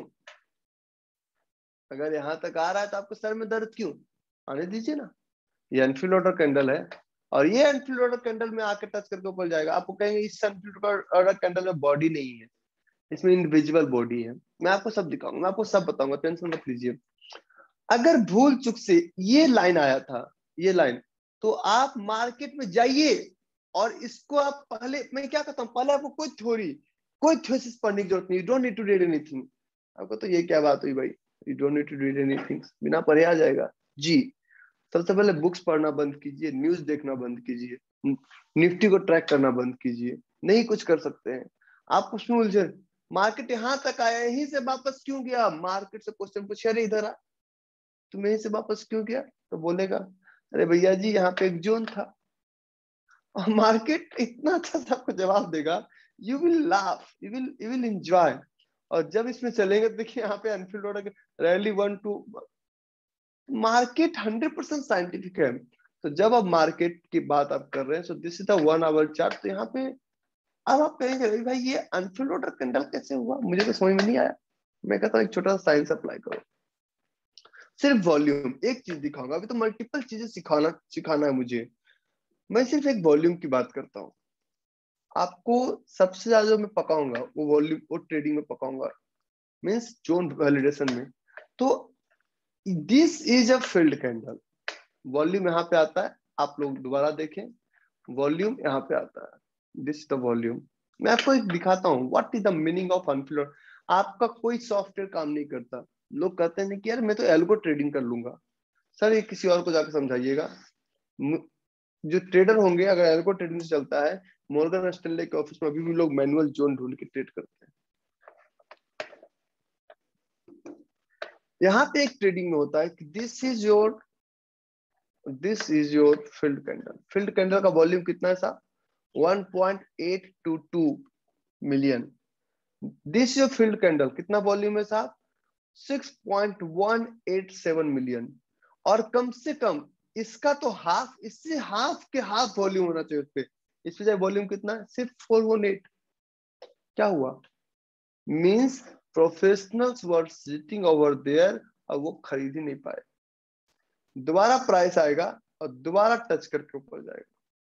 अगर यहां तक आ रहा है तो आपके सर में दर्द क्यों? आने दीजिए ना। ये अनफिल्ड ऑर्डर कैंडल है, और ये अनफिल्ड ऑर्डर कैंडल में आके टच करके ऊपर जाएगा। आपको कहेंगे इस अनफिल्ड ऑर्डर कैंडल में बॉडी नहीं है, इसमें इंडिविजुअल बॉडी है। मैं आपको सब दिखाऊंगा, मैं आपको सब बताऊंगा, टेंशन मत लीजिए। अगर भूल चुक से ये लाइन आया था, ये लाइन, तो आप मार्केट में जाइए और इसको आप पहले, मैं क्या कहता हूँ, पहले आपको कोई थ्योसिस पढ़ने की जरूरत नहीं। You don't need to read anything. आपको तो ये क्या बात हुई भाई, you don't need to read anything, बिना पढ़े आ जाएगा जी। सबसे पहले बुक्स पढ़ना बंद कीजिए, न्यूज देखना बंद कीजिए, निफ्टी को ट्रैक करना बंद कीजिए। नहीं कुछ कर सकते हैं आप उसमें उलझे। मार्केट यहां तक आया, यहीं से वापस क्यों गया? मार्केट से क्वेश्चन पूछे, अरे इधर आ, तुम यहीं से वापस क्यों गया? तो बोलेगा अरे भैया जी यहाँ पे एक जोन था। और मार्केट इतना अच्छा से आपको जवाब देगा, you will laugh, you will enjoy. और जब इसमें चलेंगे, देखिए यहाँ पे unfilled order rally 1-2, market 100% scientific है। तो जब आप मार्केट की बात आप कर रहे हैं, so this is the 1 hour chart. तो यहाँ पे अब आप कहेंगे भाई ये अनफिल्ड ऑर्डर कैंडल कैसे हुआ, मुझे तो समझ में नहीं आया। मैं कहता हूँ एक छोटा सा साइंस अप्लाई करो। सिर्फ वॉल्यूम, एक चीज दिखाऊंगा, अभी तो मल्टीपल चीजें सिखाना है मुझे। मैं सिर्फ एक वॉल्यूम की बात करता हूँ। आपको सबसे ज्यादा जो मैं पकाऊंगा वो वॉल्यूम, वो ट्रेडिंग में पकाऊंगा, मीन्स जोन वैलिडेशन में। तो this is a filled candle. Volume यहाँ पे आता है, आप लोग दोबारा देखें, वॉल्यूम यहाँ पे आता है, दिस द वॉल्यूम। मैं आपको एक दिखाता हूँ what is the meaning of unfilled. आपका कोई सॉफ्टवेयर काम नहीं करता। लोग कहते हैं कि यार मैं तो एल्गो ट्रेडिंग कर लूंगा। सर ये किसी और को जाकर समझाइएगा। जो ट्रेडर होंगे, अगर एल्गो ट्रेडिंग से चलता है, मॉर्गन स्टैनले के ऑफिस में अभी भी लोग मैनुअल जोन ढूंढ के ट्रेड करते हैं। यहाँ पे एक ट्रेडिंग में होता है कि this is your filled candle. Filled candle का वॉल्यूम कितना है साहब? 1.822 million. This your filled candle, कितना वॉल्यूम है साहब? 6.187 मिलियन, और कम से कम इसका तो हाफ, इससे हाफ के हाफ वॉल्यूम होना चाहिए उस पे। इस पे वॉल्यूम कितना है? सिर्फ 418। क्या हुआ? Means professionals were sitting over there और वो खरीद ही नहीं पाए। दोबारा प्राइस आएगा और दोबारा टच करके ऊपर जाएगा।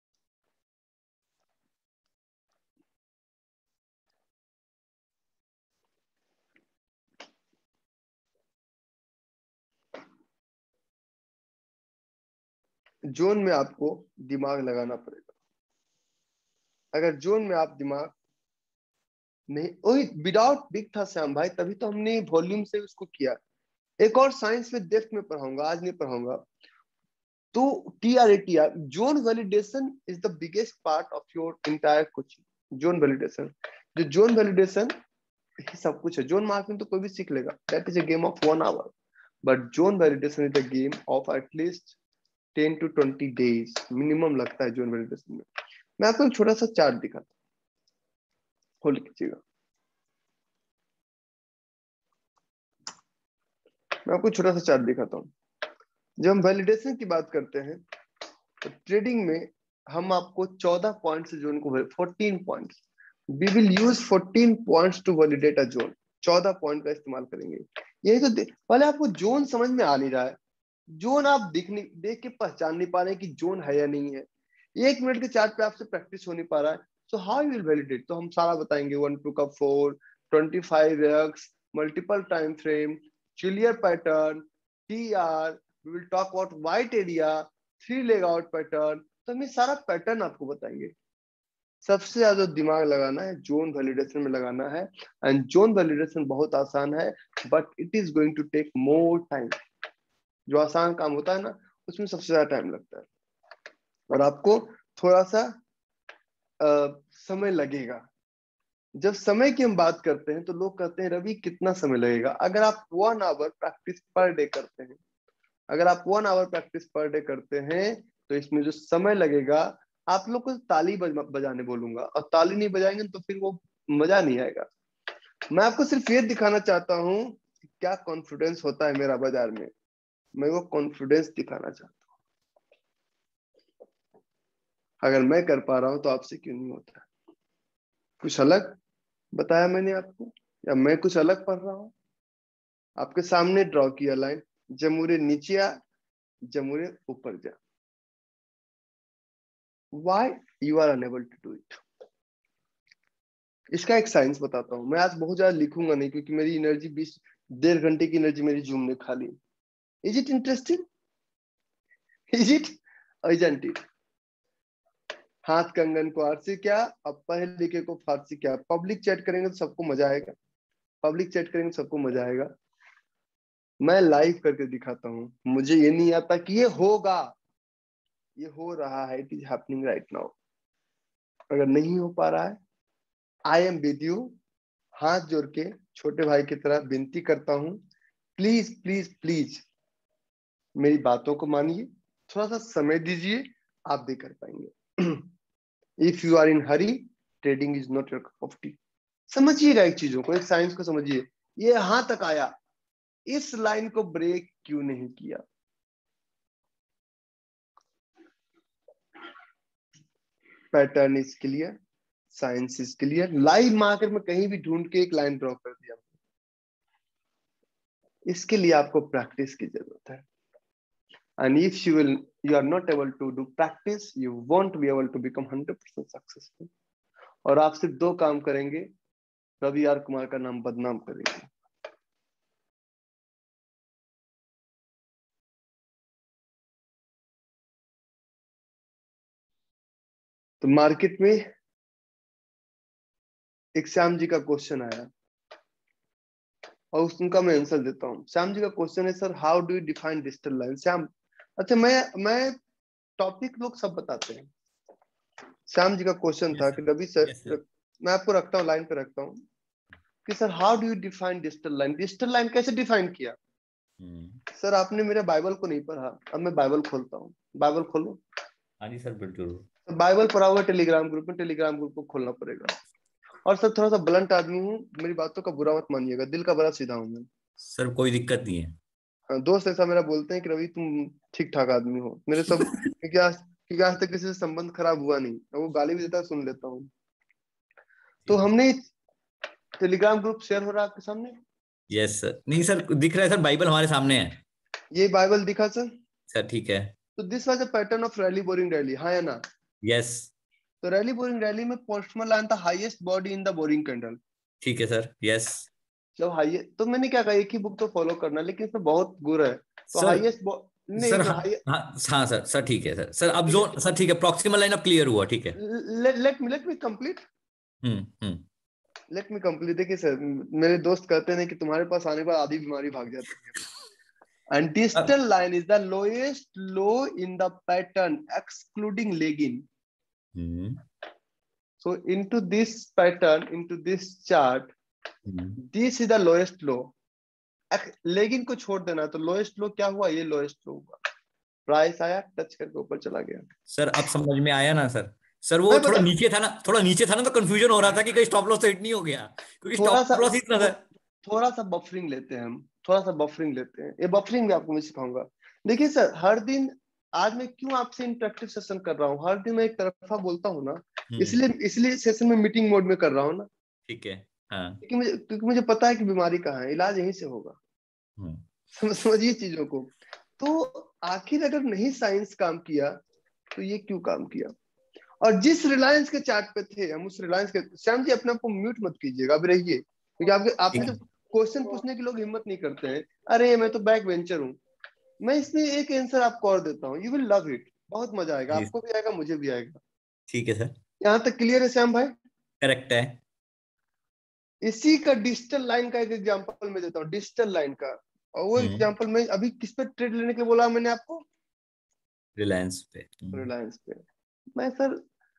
जोन में आपको दिमाग लगाना पड़ेगा। अगर जोन में आप दिमाग नहीं, वही विदाउट बिग था श्याम भाई, तभी तो हमने वॉल्यूम से उसको किया। एक और साइंस में डेप्थ में पढ़ाऊंगा, आज नहीं पढ़ाऊंगा। तो TRATR, zone validation is the biggest part of your entire coaching. Zone validation, जो जोन वैलिडेशन सब कुछ है। जोन मार्किंग तो कोई भी सीख लेगा, that is a game of 1 hour, but zone validation is the game of at least 10 to 20 days minimum लगता है जोन वैलिडेशन में। मैं आपको एक छोटा सा चार्ट दिखाता हूँ, खोल लीजिएगा। मैं आपको छोटा सा चार्ट दिखाता हूँ। जब हम वैलिडेशन की बात करते हैं तो ट्रेडिंग में हम आपको 14 पॉइंट से जोन को 14 points, we will use 14 points to validate a zone. 14 point का इस्तेमाल करेंगे। यही तो पहले आपको जोन समझ में आ नहीं रहा है। जोन आप देख के पहचान नहीं पा रहे कि जोन है या नहीं है। 1 मिनट के चार्ट पे आपसे प्रैक्टिस हो नहीं पा रहा है। So how you will validate? तो हम सारा बताएंगे, 1 2 का 4, 25x, मल्टीपल टाइम फ्रेम, चिलियर pattern, TR, we will talk about white area, 3 leg out pattern. तो हम ये सारा पैटर्न आपको बताएंगे। सबसे ज्यादा दिमाग लगाना है जोन वैलिडेशन में लगाना है। एंड जोन वैलिडेशन बहुत आसान है, but it is going to take more time. जो आसान काम होता है ना, उसमें सबसे ज्यादा टाइम लगता है, और आपको थोड़ा सा समय लगेगा। जब समय की हम बात करते हैं तो लोग कहते हैं रवि कितना समय लगेगा? अगर आप 1 आवर प्रैक्टिस पर डे करते हैं, अगर आप 1 आवर प्रैक्टिस पर डे करते हैं, तो इसमें जो समय लगेगा, आप लोग को ताली बजाने बोलूंगा, और ताली नहीं बजाएंगे तो फिर वो मजा नहीं आएगा। मैं आपको सिर्फ ये दिखाना चाहता हूँ कि क्या कॉन्फिडेंस होता है मेरा बाजार में। मैं वो कॉन्फिडेंस दिखाना चाहता हूँ। अगर मैं कर पा रहा हूं तो आपसे क्यों नहीं होता? कुछ अलग बताया मैंने आपको, या मैं कुछ अलग पढ़ रहा हूं? आपके सामने ड्रॉ किया लाइन, जमूरे नीचे आ, जमूरे ऊपर जा। Why you are unable to do it? इसका एक साइंस बताता हूँ। मैं आज बहुत ज्यादा लिखूंगा नहीं, क्योंकि मेरी एनर्जी 1.5 घंटे की एनर्जी मेरी जूम ने खा ली। Is it interesting? Is it? Isn't it? हाथ कंगन को आरसी क्या, अब पढ़े लिखे को फारसी क्या। पब्लिक चैट करेंगे तो सबको मजा आएगा, पब्लिक चैट करेंगे तो सबको मजा आएगा। मैं लाइव करके दिखाता हूँ। मुझे ये नहीं आता कि ये होगा, ये हो रहा है। It is happening right now. अगर नहीं हो पा रहा है, आई एम विद यू। हाथ जोड़ के छोटे भाई की तरह विनती करता हूँ, प्लीज प्लीज प्लीज मेरी बातों को मानिए, थोड़ा सा समय दीजिए, आप भी कर पाएंगे। If you are in hurry, trading is not your cup of tea. समझिएगा एक चीजों को, एक साइंस को समझिए। ये यहां तक आया, इस लाइन को ब्रेक क्यों नहीं किया? Pattern is clear, science is clear. Live market में कहीं भी ढूंढ के एक लाइन ड्रॉ कर दिया। इसके लिए आपको प्रैक्टिस की जरूरत है। And if you are not able to do practice, you won't be able to become 100% successful. और आप सिर्फ 2 काम करेंगे, रवि आर कुमार का नाम बदनाम करेंगे। तो मार्केट में एक श्याम जी का क्वेश्चन आया, और उनका मैं आंसर देता हूँ। श्याम जी का क्वेश्चन है, sir how do you define digital line? Shyam, अच्छा मैं टॉपिक लोग सब बताते हैं। श्याम जी का क्वेश्चन था कि रवि सर, मैं आपको रखता हूँ लाइन पे रखता हूँ, कि sir how do you define digital line? Digital line कैसे डिफाइन किया? सर आपने मेरे बाइबल को नहीं पढ़ा। अब मैं बाइबल खोलता हूँ, बाइबल खोलो। हाँ जी सर, बिल्कुल। तो बाइबल पढ़ा हुआ टेलीग्राम ग्रुप में, टेलीग्राम ग्रुप को खोलना पड़ेगा। और सर थोड़ा सा ब्लंट आदमी हूँ, मेरी बातों का बुरा मत मानिएगा, दिल का बड़ा सीधा हूँ मैं। सर कोई दिक्कत नहीं है। हाँ, दोस्त ऐसा मेरा बोलते हैं कि रवि तुम ठीक ठाक आदमी हो, मेरे सब क्योंकि आज तक किसी से संबंध खराब हुआ नहीं, और वो गाली भी देता है, सुन लेता हूँ। तो हमने टेलीग्राम ग्रुप शेयर हो रहा है आपके सामने? यस सर, नहीं सर दिख रहा है सर, बाइबल हमारे सामने है। ये बाइबल दिखा सर? सर ठीक है। तो this was a pattern of rally boring rally, हाँ या ना? यस। तो रैली बोरिंग रैली में पोस्टमैन लाइन था highest body in the boring candle. ठीक है सर। यस जब हाईएस्ट, तो मैंने क्या कहा, एक ही बुक तो फॉलो करना, लेकिन इसमें बहुत गुर है। तो सर। हाईएस्ट नहीं सर जो हाँ हाँ सर, सर ठीक है सर। सर अब जो सर ठीक है, प्रॉक्सिमल लाइन अब क्लियर हुआ, ठीक है। Let me complete. Hmm. Let me complete. देखिए सर, मेरे दोस्त कहते हैं कि तुम्हारे पास आने के बाद आधी बीमारी भाग जाती है। And distal line is the lowest low in the pattern excluding legging. So into this pattern, into this chart, this is the lowest low. Legging को छोड़ देना, तो लोएस्ट लो क्या हुआ, ये लोएस्ट लो हुआ, प्राइस आया टच करके ऊपर चला गया। सर अब समझ में आया ना सर? सर वो मैं थोड़ा बता, नीचे था ना, थोड़ा नीचे था ना, तो कंफ्यूजन हो रहा था कि कहीं स्टॉप लॉस हिट नहीं हो गया, क्योंकि स्टॉप लॉस इतना था। थोड़ा सा बफरिंग लेते हैं हम, थोड़ा सा बफरिंग लेते हैं। ये बफरिंग भी आपको मैं सिखाऊंगा। देखिए सर, हर दिन, आज मैं क्यों आपसे इंटरेक्टिव सेशन कर रहा हूँ, हर दिन मैं एक तरफा बोलता हूँ ना, इसलिए सेशन में मीटिंग मोड में कर रहा हूँ ना। ठीक है। हाँ। क्योंकि मुझे पता है कि बीमारी कहाँ है, इलाज यहीं से होगा। समझिए चीजों को। तो आखिर अगर नहीं साइंस काम किया तो ये क्यों काम किया? और जिस रिलायंस के चार्ट पे थे हम, उस रिलायंस के, श्याम जी अपने आप को म्यूट मत कीजिएगा, अब रहिए, क्योंकि आपने जो क्वेश्चन पूछने के लोग हिम्मत नहीं करते हैं, अरे मैं तो बैक वेंचर हूँ, मैं इसमें एक आंसर आपको और देता हूँ, यू विल लव इट, बहुत मजा आएगा, आपको भी आएगा, मुझे भी आएगा। ठीक है सर। यहाँ तक क्लियर है श्याम भाई? करेक्ट है। इसी का डिजिटल लाइन का एक एग्जांपल मैं देता हूँ, डिजिटल लाइन का। और वो एग्जांपल में अभी किस पे ट्रेड लेने के बोला मैंने आपको? रिलायंस पे। रिलायंस पे। मैं सर,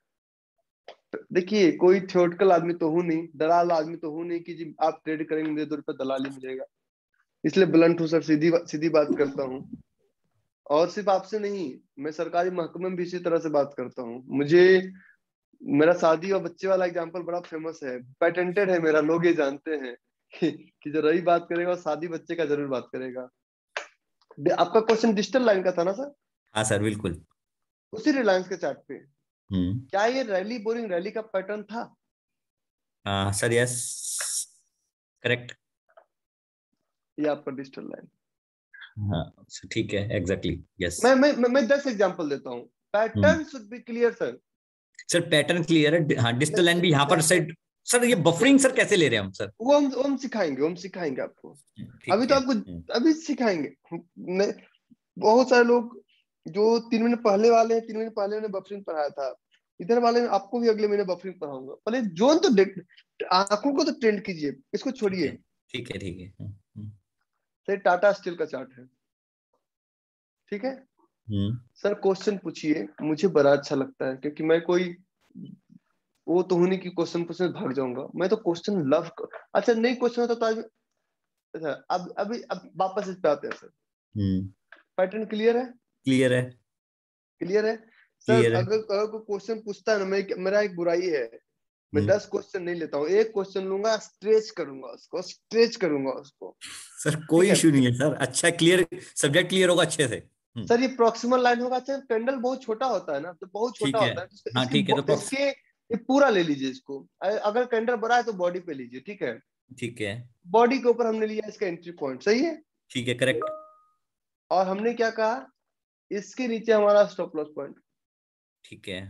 देखिए कोई थ्योरेटिकल आदमी तो हूं नहीं, दलाल आदमी तो हूं नहीं कि जी आप ट्रेड करेंगे मुझे 2 रुपए दलाली मिलेगा, इसलिए ब्लंट हूं सर, सीधी बात करता हूं। और सिर्फ आपसे नहीं, मैं सरकारी महकमे में भी इसी तरह से बात करता हूँ। मुझे, मेरा शादी और बच्चे वाला एग्जांपल बड़ा फेमस है, पेटेंटेड है मेरा, लोग ये जानते हैं कि जो रही बात करेगा शादी बच्चे का जरूर बात करेगा। आपका क्वेश्चन डिजिटल लाइन का था ना सर? हाँ सर बिल्कुल। उसी रिलायंस के चार्ट पे क्या ये रैली बोरिंग रैली का पैटर्न था? हाँ सर। Yes correct. ये आपका डिजिटल लाइन। हाँ ठीक है, एग्जैक्टली यस। मैं 10 एग्जांपल देता हूँ। Pattern should be clear sir. Sir pattern clear है, हाँ डिजिटल लाइन भी यहाँ पर साइड। सर ये बफरिंग सर कैसे ले रहे हैं हम सर? वो हम सिखाएंगे आपको। अभी तो आपको अभी सिखाएंगे। बहुत सारे लोग जो 3 महीने पहले वाले हैं, 3 महीने पहले मैंने बफरिंग पढ़ाया था, इधर वाले में आपको भी अगले महीने बफरिंग पढ़ाऊंगा। पहले जोन तो आंखों को तो ट्रेंड कीजिए, इसको छोड़िए। ठीक है ठीक है। सर टाटा स्टील का चार्ट है, ठीक है सर? क्वेश्चन पूछिए, मुझे बड़ा अच्छा लगता है, क्योंकि मैं कोई वो तो होने की क्वेश्चन पूछने भाग जाऊंगा, मैं तो क्वेश्चन लव कर। अच्छा नहीं क्वेश्चन होता तो आज, अच्छा अब वापस इस पे आते हैं सर। पैटर्न क्लियर है? क्लियर है। क्लियर है सर। अगर कोई क्वेश्चन पूछता है ना, मेरा एक बुराई है, मैं 10 क्वेश्चन नहीं लेता हूँ, एक क्वेश्चन लूंगा, स्ट्रेच करूंगा उसको। सर कोई इशू नहीं है सर, अच्छा क्लियर, सब्जेक्ट क्लियर होगा अच्छे से। सर ये प्रॉक्सिमल लाइन होगा, अच्छा कैंडल बहुत छोटा होता है ना, तो बहुत छोटा होता है, हाँ ठीक है, तो इसके ये पूरा ले लीजिए इसको। अगर कैंडल बड़ा है तो बॉडी पे लीजिए, ठीक है? ठीक है। बॉडी के ऊपर हमने लिया इसका एंट्री पॉइंट, सही है? ठीक है करेक्ट। और हमने क्या कहा, इसके नीचे हमारा स्टॉप लॉस पॉइंट। ठीक है।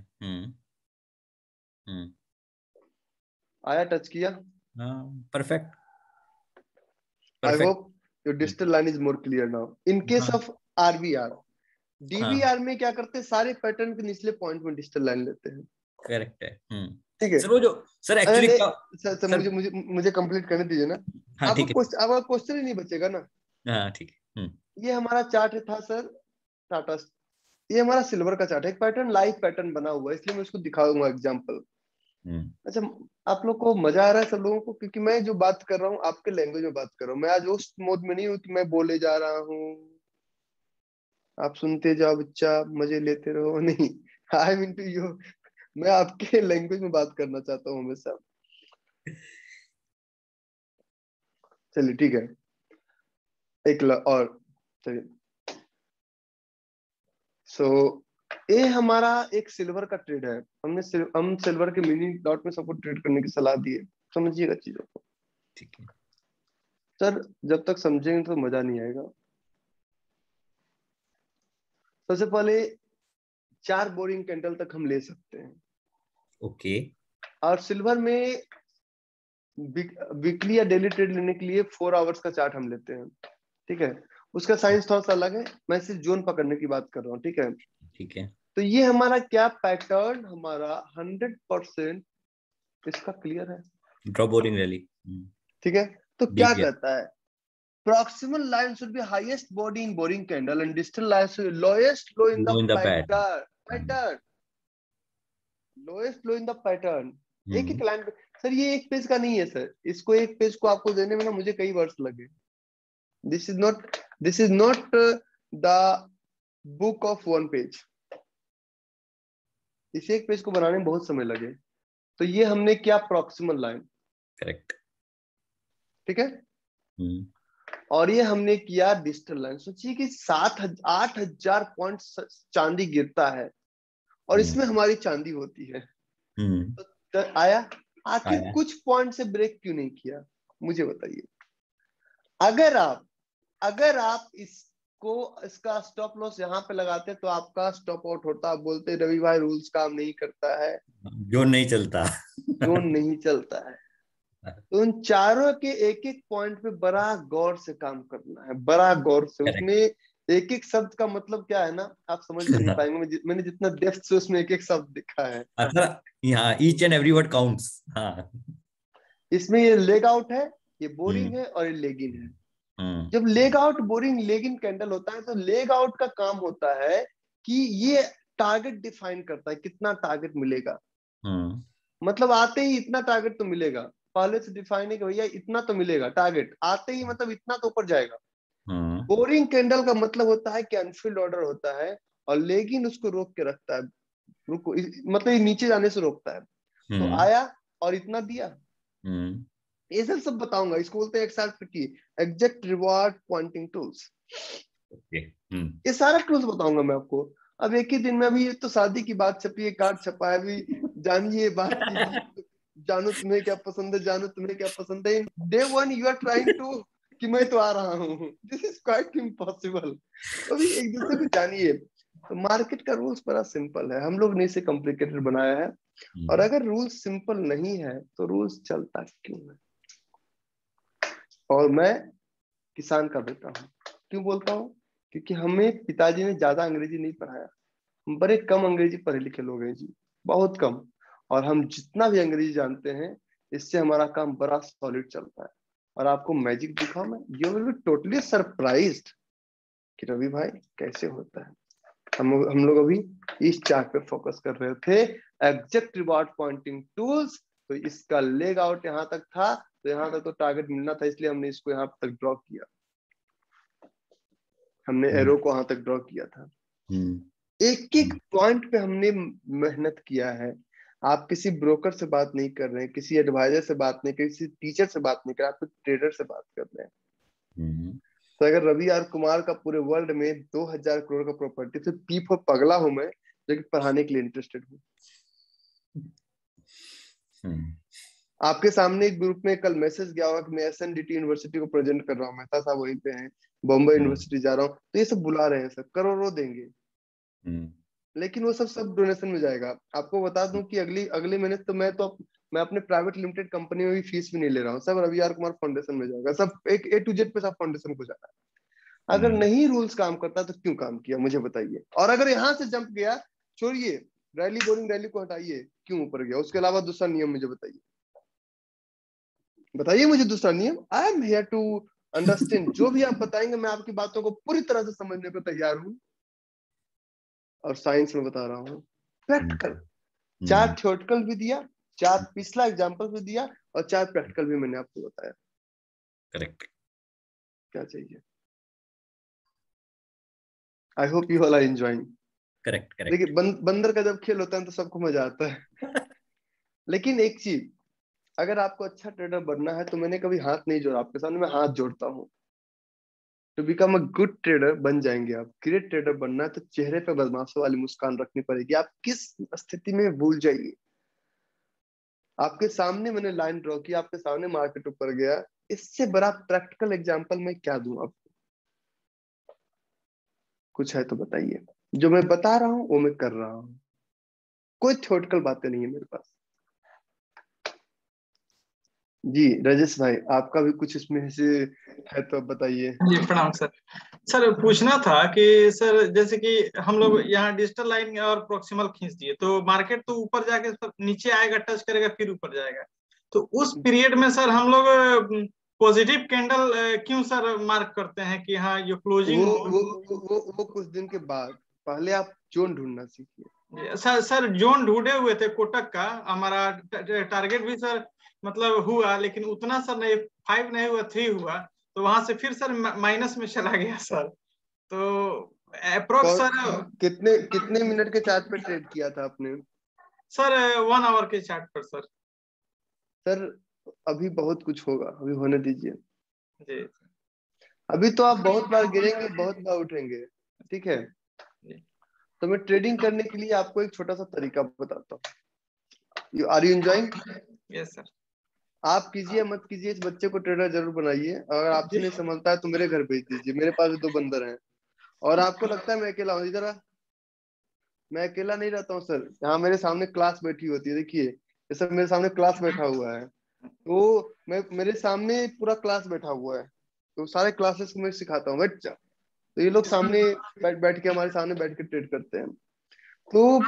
आया, टच किया? Perfect. I hope your digital line is more clear now. In case of RBR, DBR में क्या करते हैं, सारे पैटर्न के निचले पॉइंट में डिजिटल लाइन लेते हैं। करेक्ट है। ठीक है सर वो जो सर एक्चुअली सर मुझे कंप्लीट करने दीजिए ना। हाँ ठीक है। आपका क्वेश्चन ही नहीं बचेगा ना। हाँ ठीक है। ये हमारा चार्ट था सर टाटा, ये हमारा सिल्वर का चार्ट है, एक पैटर्न लाइव पैटर्न बना हुआ है, इसलिए मैं उसको दिखाऊंगा एग्जांपल। अच्छा, आप लोग को मजा आ रहा है सब लोगों को? क्योंकि मैं जो बात कर रहा हूँ आपके लैंग्वेज में बात कर रहा हूँ, मैं आज उस मोड में नहीं हूँ कि मैं बोले जा रहा हूँ, आप सुनते जाओ बच्चा, मजे लेते रहो, नहीं। आई एम इनटू यू, मैं आपके लैंग्वेज में बात करना चाहता हूँ हमेशा। चलिए ठीक है, और चलिए, सो ये हमारा एक सिल्वर का ट्रेड है। हम सिल्वर के मिनी डॉट में सबको ट्रेड करने की सलाह दी है, समझिएगा चीजों को। ठीक है सर जब तक समझेंगे तो मजा नहीं आएगा। सबसे पहले 4 बोरिंग कैंडल तक हम ले सकते हैं। ओके और सिल्वर में वीकली या डेली ट्रेड लेने के लिए 4 आवर्स का चार्ट हम लेते हैं, ठीक है। उसका साइंस थोड़ा सा अलग है, मैं सिर्फ जोन पकड़ने की बात कर रहा हूँ, ठीक है। ठीक है। तो ये हमारा क्या पैटर्न हमारा 100% इसका क्लियर है, ड्रॉ बोरिंग रैली। ठीक है। तो क्या दिख गया। कहता है, proximal line should be highest body in boring candle and distal line should be lowest low in the low in the pattern. pattern lowest low in the pattern। एक एक लाइन पे सर, ये एक पेज का नहीं है sir, इसको एक पेज को आपको देने में ना मुझे कई वर्ष लगे। This is not the book of 1 page, इस एक पेज को बनाने में बहुत समय लगे। तो ये हमने क्या, प्रॉक्सिमल लाइन, करेक्ट। ठीक है। और ये हमने किया डिस्टल लाइन। सोचिए कि 8,000 पॉइंट चांदी गिरता है और इसमें हमारी चांदी होती है। तो आया, आखिर कुछ पॉइंट से ब्रेक क्यों नहीं किया, मुझे बताइए। अगर आप इसका स्टॉप लॉस यहाँ पे लगाते तो आपका स्टॉप आउट होता। आप बोलते रवि भाई रूल्स काम नहीं करता है, जोन नहीं चलता। जोन नहीं चलता है। तो उन चारों के एक एक पॉइंट पे बड़ा गौर से काम करना है, बड़ा गौर से। उसमें एक एक शब्द का मतलब क्या है ना, आप समझ भी नहीं पाएंगे। मैंने जितना डेप्थ से उसमें एक एक शब्द लिखा है। यहाँ each and every word counts. हाँ, इसमें ये लेग आउट है, ये बोरिंग है और ये लेग इन है। जब leg out boring leg in candle होता है तो लेग आउट का काम होता है कि ये टारगेट डिफाइन करता है, कितना टारगेट मिलेगा। मतलब आते ही इतना टारगेट तो मिलेगा, पहले से डिफाइन है कि भैया इतना तो मिलेगा टारगेट, आते ही मतलब इतना तो ऊपर जाएगा। बोरिंग कैंडल का मतलब होता है कि अनफिल्ड ऑर्डर होता है और लेकिन उसको रोक के रखता है, रुको मतलब ये नीचे जाने से रोकता है। तो आया और इतना दिया, ये सब बताऊंगा। इसको बोलते हैं एक्सैक्ट की एग्जैक्ट रिवार्ड पॉइंटिंग टूल्स। ये सारा टूल्स बताऊंगा मैं आपको। अब एक ही दिन में, अभी तो शादी की बात छपी है, कार्ड छपा है, अभी जानिए बात कीजिए। जानू तुम्हें क्या पसंद है, जानू तुम्हें क्या पसंद है। Day 1 you are trying to कि मैं तो आ रहा हूँ, दिस इज क्वाइट इम्पॉसिबल। अभी एक दूसरे को जानिए। तो मार्केट का रूल्स बड़ा सिंपल है, हम लोग ने इसे कॉम्प्लिकेटेड बनाया है। और अगर रूल्स सिंपल नहीं है तो रूल्स चलता क्यों है। और मैं किसान का बेटा हूँ, क्यों बोलता हूँ, क्योंकि हमें पिताजी ने ज्यादा अंग्रेजी नहीं पढ़ाया। हम बड़े कम अंग्रेजी पढ़े लिखे लोग हैं जी, बहुत कम। और हम जितना भी अंग्रेजी जानते हैं, इससे हमारा काम बड़ा सॉलिड चलता है। और आपको मैजिक दिखाऊं मैं, you will be totally surprised कि रवि भाई कैसे होता है। हम लोग अभी इस चार्ट पे फोकस कर रहे थे, एग्जैक्ट रिवार्ड पॉइंटिंग टूल्स। तो इसका लेग आउट यहाँ तक था, तो यहाँ तक तो टारगेट मिलना था, इसलिए हमने इसको यहाँ तक ड्रॉ किया, हमने एरो को यहाँ तक ड्रॉ किया था। एक एक पॉइंट पे हमने मेहनत किया है। आप किसी ब्रोकर से बात नहीं कर रहे हैं, किसी एडवाइजर से बात नहीं, किसी टीचर से बात नहीं कर रहे, आप ट्रेडर से बात कर रहे हैं। तो अगर रवि आर कुमार का पूरे वर्ल्ड में 2000 करोड़ का प्रॉपर्टी, तो पी फॉर पगला हूं मैं, जो कि पढ़ाने के लिए इंटरेस्टेड हूँ। आपके सामने एक ग्रुप में कल मैसेज गया होगा कि मैं SNDT यूनिवर्सिटी को प्रेजेंट कर रहा हूँ, मेहता साहब वहीं पे हैं, बॉम्बे यूनिवर्सिटी जा रहा हूँ। तो ये सब बुला रहे हैं सर, करोड़ों देंगे, लेकिन वो सब डोनेशन में जाएगा। आपको बता दूं कि अगले महीने तो मैं अपने प्राइवेट लिमिटेड कंपनी में भी फीस भी नहीं ले रहा हूँ, सब रवि आर कुमार फाउंडेशन में जाएगा। सब एक A to Z पे सब फाउंडेशन को जाना है। अगर नहीं रूल्स काम करता तो क्यों काम किया, मुझे बताइए। और अगर यहाँ से जंप गया, छोड़िए रैली बोरिंग रैली को हटाइए, क्यों ऊपर गया, उसके अलावा दूसरा नियम मुझे बताइए, बताइए मुझे दूसरा नियम। I am here to understand. जो भी आप बताएंगे मैं आपकी बातों को पूरी तरह से समझने को तैयार हूँ। और साइंस में बता रहा हूँ, प्रैक्टिकल। 4 थ्योरेटिकल भी दिया, 4 पिछला एग्जांपल भी दिया और 4 प्रैक्टिकल भी मैंने आपको बताया। करेक्ट। क्या चाहिए। I hope you all are enjoying. Correct correct. देखिए बंदर का जब खेल होता है तो सबको मजा आता है। लेकिन एक चीज, अगर आपको अच्छा ट्रेडर बनना है तो मैंने कभी हाथ नहीं जोड़ा, आपके सामने मैं हाथ जोड़ता हूँ। To become a good trader बन जाएंगे आप। ग्रेट ट्रेडर बनना है तो चेहरे पे बदमाशों वाली मुस्कान रखनी पड़ेगी। आप किस स्थिति में भूल जाइए, आपके सामने मैंने लाइन ड्रॉ की, आपके सामने मार्केट ऊपर गया, इससे बड़ा प्रैक्टिकल एग्जांपल मैं क्या दूं आपको? कुछ है तो बताइए। जो मैं बता रहा हूं वो मैं कर रहा हूं, कोई थ्योरेटिकल बातें नहीं है मेरे पास। जी राजेश भाई, आपका भी कुछ इसमें से है तो बताइए। जी प्रणाम सर। सर पूछना था कि सर जैसे कि हम लोग यहाँ डिजिटल लाइन और प्रोक्सिमल खींच दिए तो मार्केट तो ऊपर जाके सर नीचे आएगा, टच करेगा, फिर ऊपर जाएगा। तो उस पीरियड में सर हम लोग पॉजिटिव कैंडल क्यों सर मार्क करते हैं कि हाँ ये क्लोजिंग वो कुछ दिन के बाद, पहले आप जोन ढूंढना सीखिए। सर जोन ढूंढे हुए थे कोटक का, हमारा टारगेट भी सर मतलब हुआ, लेकिन उतना सर नहीं, 5 नहीं हुआ, 3 हुआ, तो वहां से फिर सर माइनस में चला गया सर। तो अप्रोक्स सर कितने कितने मिनट के चार्ट पे ट्रेड किया था आपने? सर 1 आवर के चार्ट पर सर। सर अभी बहुत कुछ होगा, अभी होने दीजिए। जी अभी तो आप बहुत बार गिरेंगे, बहुत बार उठेंगे, ठीक है? तो मैं ट्रेडिंग करने के लिए आपको एक छोटा सा तरीका बताता हूँ। Are you enjoying? Yes sir. आप कीजिए मत कीजिए, इस बच्चे को ट्रेडर जरूर बनाइए। अगर आपसे नहीं समझता है तो मेरे घर भेज दीजिए, मेरे पास भी 2 बंदर हैं। और आपको लगता है मैं अकेला हूँ, इधर मैं अकेला नहीं रहता हूँ सर। यहाँ मेरे सामने क्लास बैठी होती है, देखिए ये सब मेरे सामने क्लास बैठा हुआ है। तो मेरे सामने पूरा क्लास बैठा हुआ है, तो सारे क्लासेस को मैं सिखाता हूँ, बैठ जा। तो ये लोग सामने बैठ के हमारे सामने बैठ के ट्रेड करते हैं। तो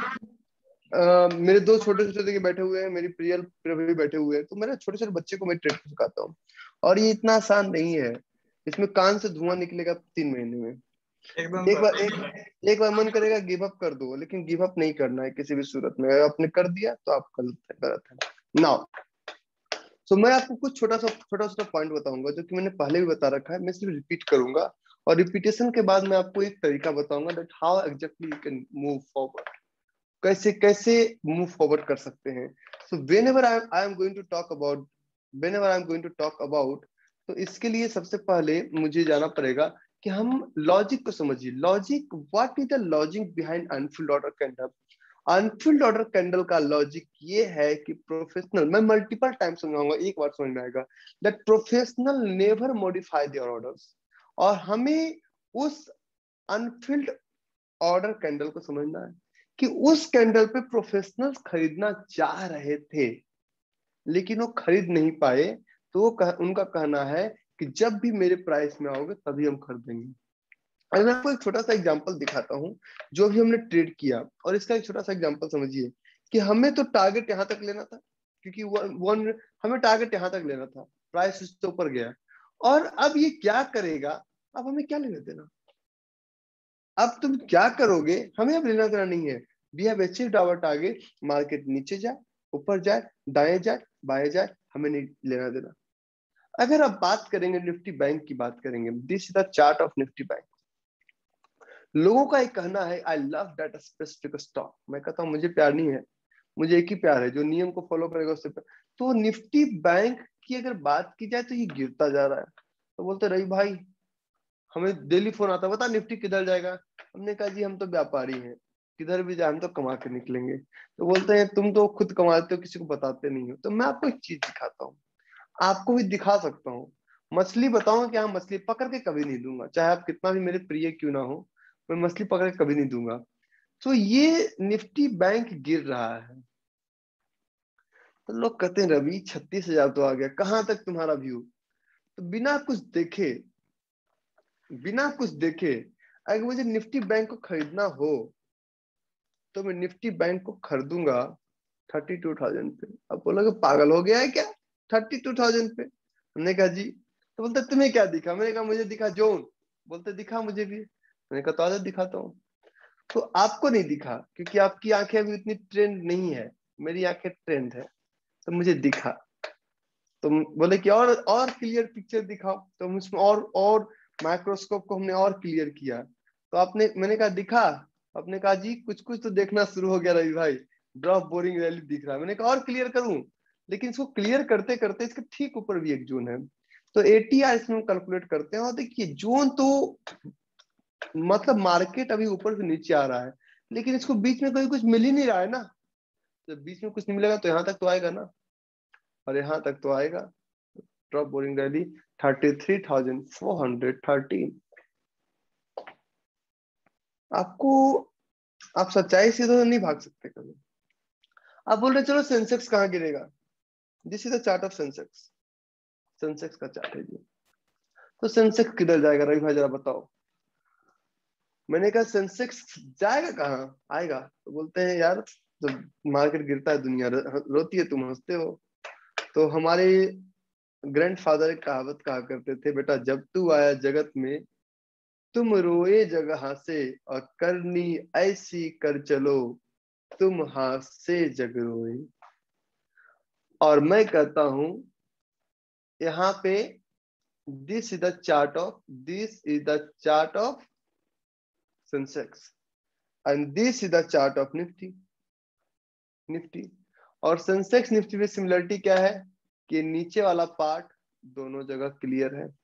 मेरे 2 छोटे छोटे बैठे हुए हैं, मेरी प्रियल भी बैठे हुए हैं। तो मेरे छोटे छोटे बच्चे को मैं ट्रेड सिखाता हूँ। और ये इतना आसान नहीं है, इसमें कान से धुआं निकलेगा 3 महीने में। एकदम एक बार मन करेगा गिव अप कर दो, लेकिन गिव अप नहीं करना है किसी भी सूरत में। अगर आपने कर दिया तो आप गलत है। नाउ सो मैं आपको कुछ छोटा सा पॉइंट बताऊंगा जो कि मैंने पहले भी बता रखा है, मैं सिर्फ रिपीट करूंगा। और रिपीटेशन के बाद मैं आपको एक तरीका बताऊंगा that how exactly you can move forward, कैसे कैसे मूव फॉरवर्ड कर सकते हैं। So whenever I am going to talk about, तो इसके लिए सबसे पहले मुझे जाना पड़ेगा कि हम लॉजिक को समझिए। Logic, what is the logic behind unfilled order candle? Unfilled order candle का लॉजिक ये है कि प्रोफेशनल, मैं मल्टीपल टाइम समझाऊंगा, एक बार समझ में आएगा, that professional never modify their orders. और हमें उस अनफिल्ड ऑर्डर कैंडल को समझना है कि उस कैंडल पे प्रोफेशनल्स खरीदना चाह रहे थे लेकिन वो खरीद नहीं पाए। तो उनका कहना है कि जब भी मेरे प्राइस में आओगे तभी हम खरीदेंगे। अगर मैं आपको एक छोटा सा एग्जांपल दिखाता हूं जो भी हमने ट्रेड किया, और इसका एक छोटा सा एग्जांपल समझिए कि हमें तो टारगेट यहां तक लेना था, क्योंकि हमें टारगेट यहां तक लेना था, प्राइस उससे ऊपर गया। और अब ये क्या करेगा, अब हमें क्या लेना देना? अब तुम क्या करोगे हमें अब लेना देना नहीं है। We have achieved our target. Market नीचे जाए, ऊपर जाए, दाएं जाए, बाएं जाए, हमें नहीं लेना देना। अगर आप बात करेंगे निफ्टी बैंक की, बात करेंगे, this is the chart of Nifty bank. लोगों का एक कहना है I love that specific stock. मैं कहता हूं मुझे प्यार नहीं है, मुझे एक ही प्यार है, जो नियम को फॉलो करेगा उससे प्यार। तो निफ्टी बैंक की अगर बात की जाए तो ये गिरता जा रहा है। तो बोलते रही भाई, हमें डेली फोन आता है, बता निफ्टी किधर जाएगा? हमने कहा जी हम तो व्यापारी हैं, किधर भी जाए हम तो कमा के निकलेंगे। तो बोलते हैं तुम तो खुद कमाते हो, किसी को बताते नहीं हो। तो मैं आपको एक चीज दिखाता हूँ, आपको भी दिखा सकता हूँ। मछली बताऊंगा कि हाँ, मछली पकड़ के कभी नहीं दूंगा, चाहे आप कितना भी मेरे प्रिय क्यों ना हो, मैं मछली पकड़ के कभी नहीं दूंगा। तो ये निफ्टी बैंक गिर रहा है। तो लोग कहते हैं रवि 36,000 तो आ गया, कहां तक तुम्हारा व्यू? तो बिना कुछ देखे अगर मुझे निफ्टी बैंक को खरीदना हो तो मैं निफ्टी बैंक को खरीदूंगा 32,000 पे। अब बोलोगे पागल हो गया है क्या 32,000 पे? हमने कहा जी। तो बोलते तुम्हें क्या दिखा? मैंने कहा मुझे दिखा जोन। बोलते दिखा मुझे भी। मैंने कहा तो आजा दिखाता हूँ। तो आपको नहीं दिखा क्योंकि आपकी आंखें अभी इतनी ट्रेंड नहीं है, मेरी आंखें ट्रेंड है, तो मुझे दिखा। तुम बोले कि और क्लियर पिक्चर दिखाओ, तो हम उसमें और माइक्रोस्कोप को हमने और क्लियर किया। तो मैंने कहा दिखा? आपने कहा जी कुछ कुछ तो देखना शुरू हो गया रवि भाई, ड्रॉप बोरिंग रैली दिख रहा है। मैंने कहा और क्लियर करूं? लेकिन इसको क्लियर करते करते इसके ठीक ऊपर भी एक जोन है, तो ATR इसमें हम कैलकुलेट करते हैं। और देखिए जोन तो मतलब मार्केट अभी ऊपर से नीचे आ रहा है, लेकिन इसको बीच में कहीं कुछ मिल ही नहीं रहा है ना। जब बीच में कुछ नहीं मिलेगा तो यहाँ तक तो आएगा ना, और यहाँ तक तो आएगा। Drop boring rally 33,413। आपको, आप सच्चाई से तो नहीं भाग सकते कभी। आप बोल रहे चलो सेंसेक्स कहाँ गिरेगा, this is the chart of Sensex. Sensex का चार्ट है जी। तो सेंसेक्स किधर जाएगा रवि भाई जरा बताओ। मैंने कहा सेंसेक्स जाएगा कहाँ, आएगा तो बोलते हैं यार जब मार्केट गिरता है दुनिया रोती है, तुम हंसते हो। तो हमारे ग्रैंडफादर एक कहावत कहा करते थे, बेटा जब तू आया जगत में तुम रोए जगह से, और करनी ऐसी कर चलो तुम हाथ से जग रोए। और मैं कहता हूं यहाँ पे this is the chart of Sensex and this is the chart of Nifty. और सेंसेक्स निफ्टी में सिमिलरिटी क्या है कि नीचे वाला पार्ट दोनों जगह क्लियर है,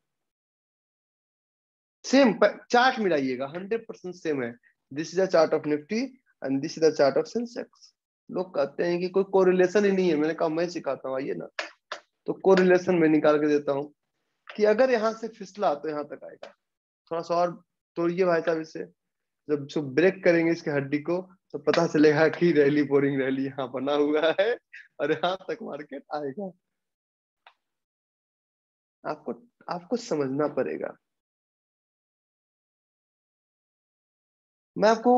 सेम चार्ट मिलाइएगा 100% सेम है। This is the chart of Nifty and this is the chart of Sensex. लोग कहते हैं कि कोई कोरिलेशन ही नहीं है, मैंने कहा मैं सिखाता हूँ आइए ना। तो कोरिलेशन में निकाल के देता हूँ कि अगर यहाँ से फिसला तो यहाँ तक आएगा। थोड़ा सा और तोड़िए भाई साहब इसे, जब ब्रेक करेंगे इसके हड्डी को तो पता चलेगा कि रैली बोरिंग रैली यहाँ बना हुआ है और यहाँ तक मार्केट आएगा। आपको समझना पड़ेगा। मैं आपको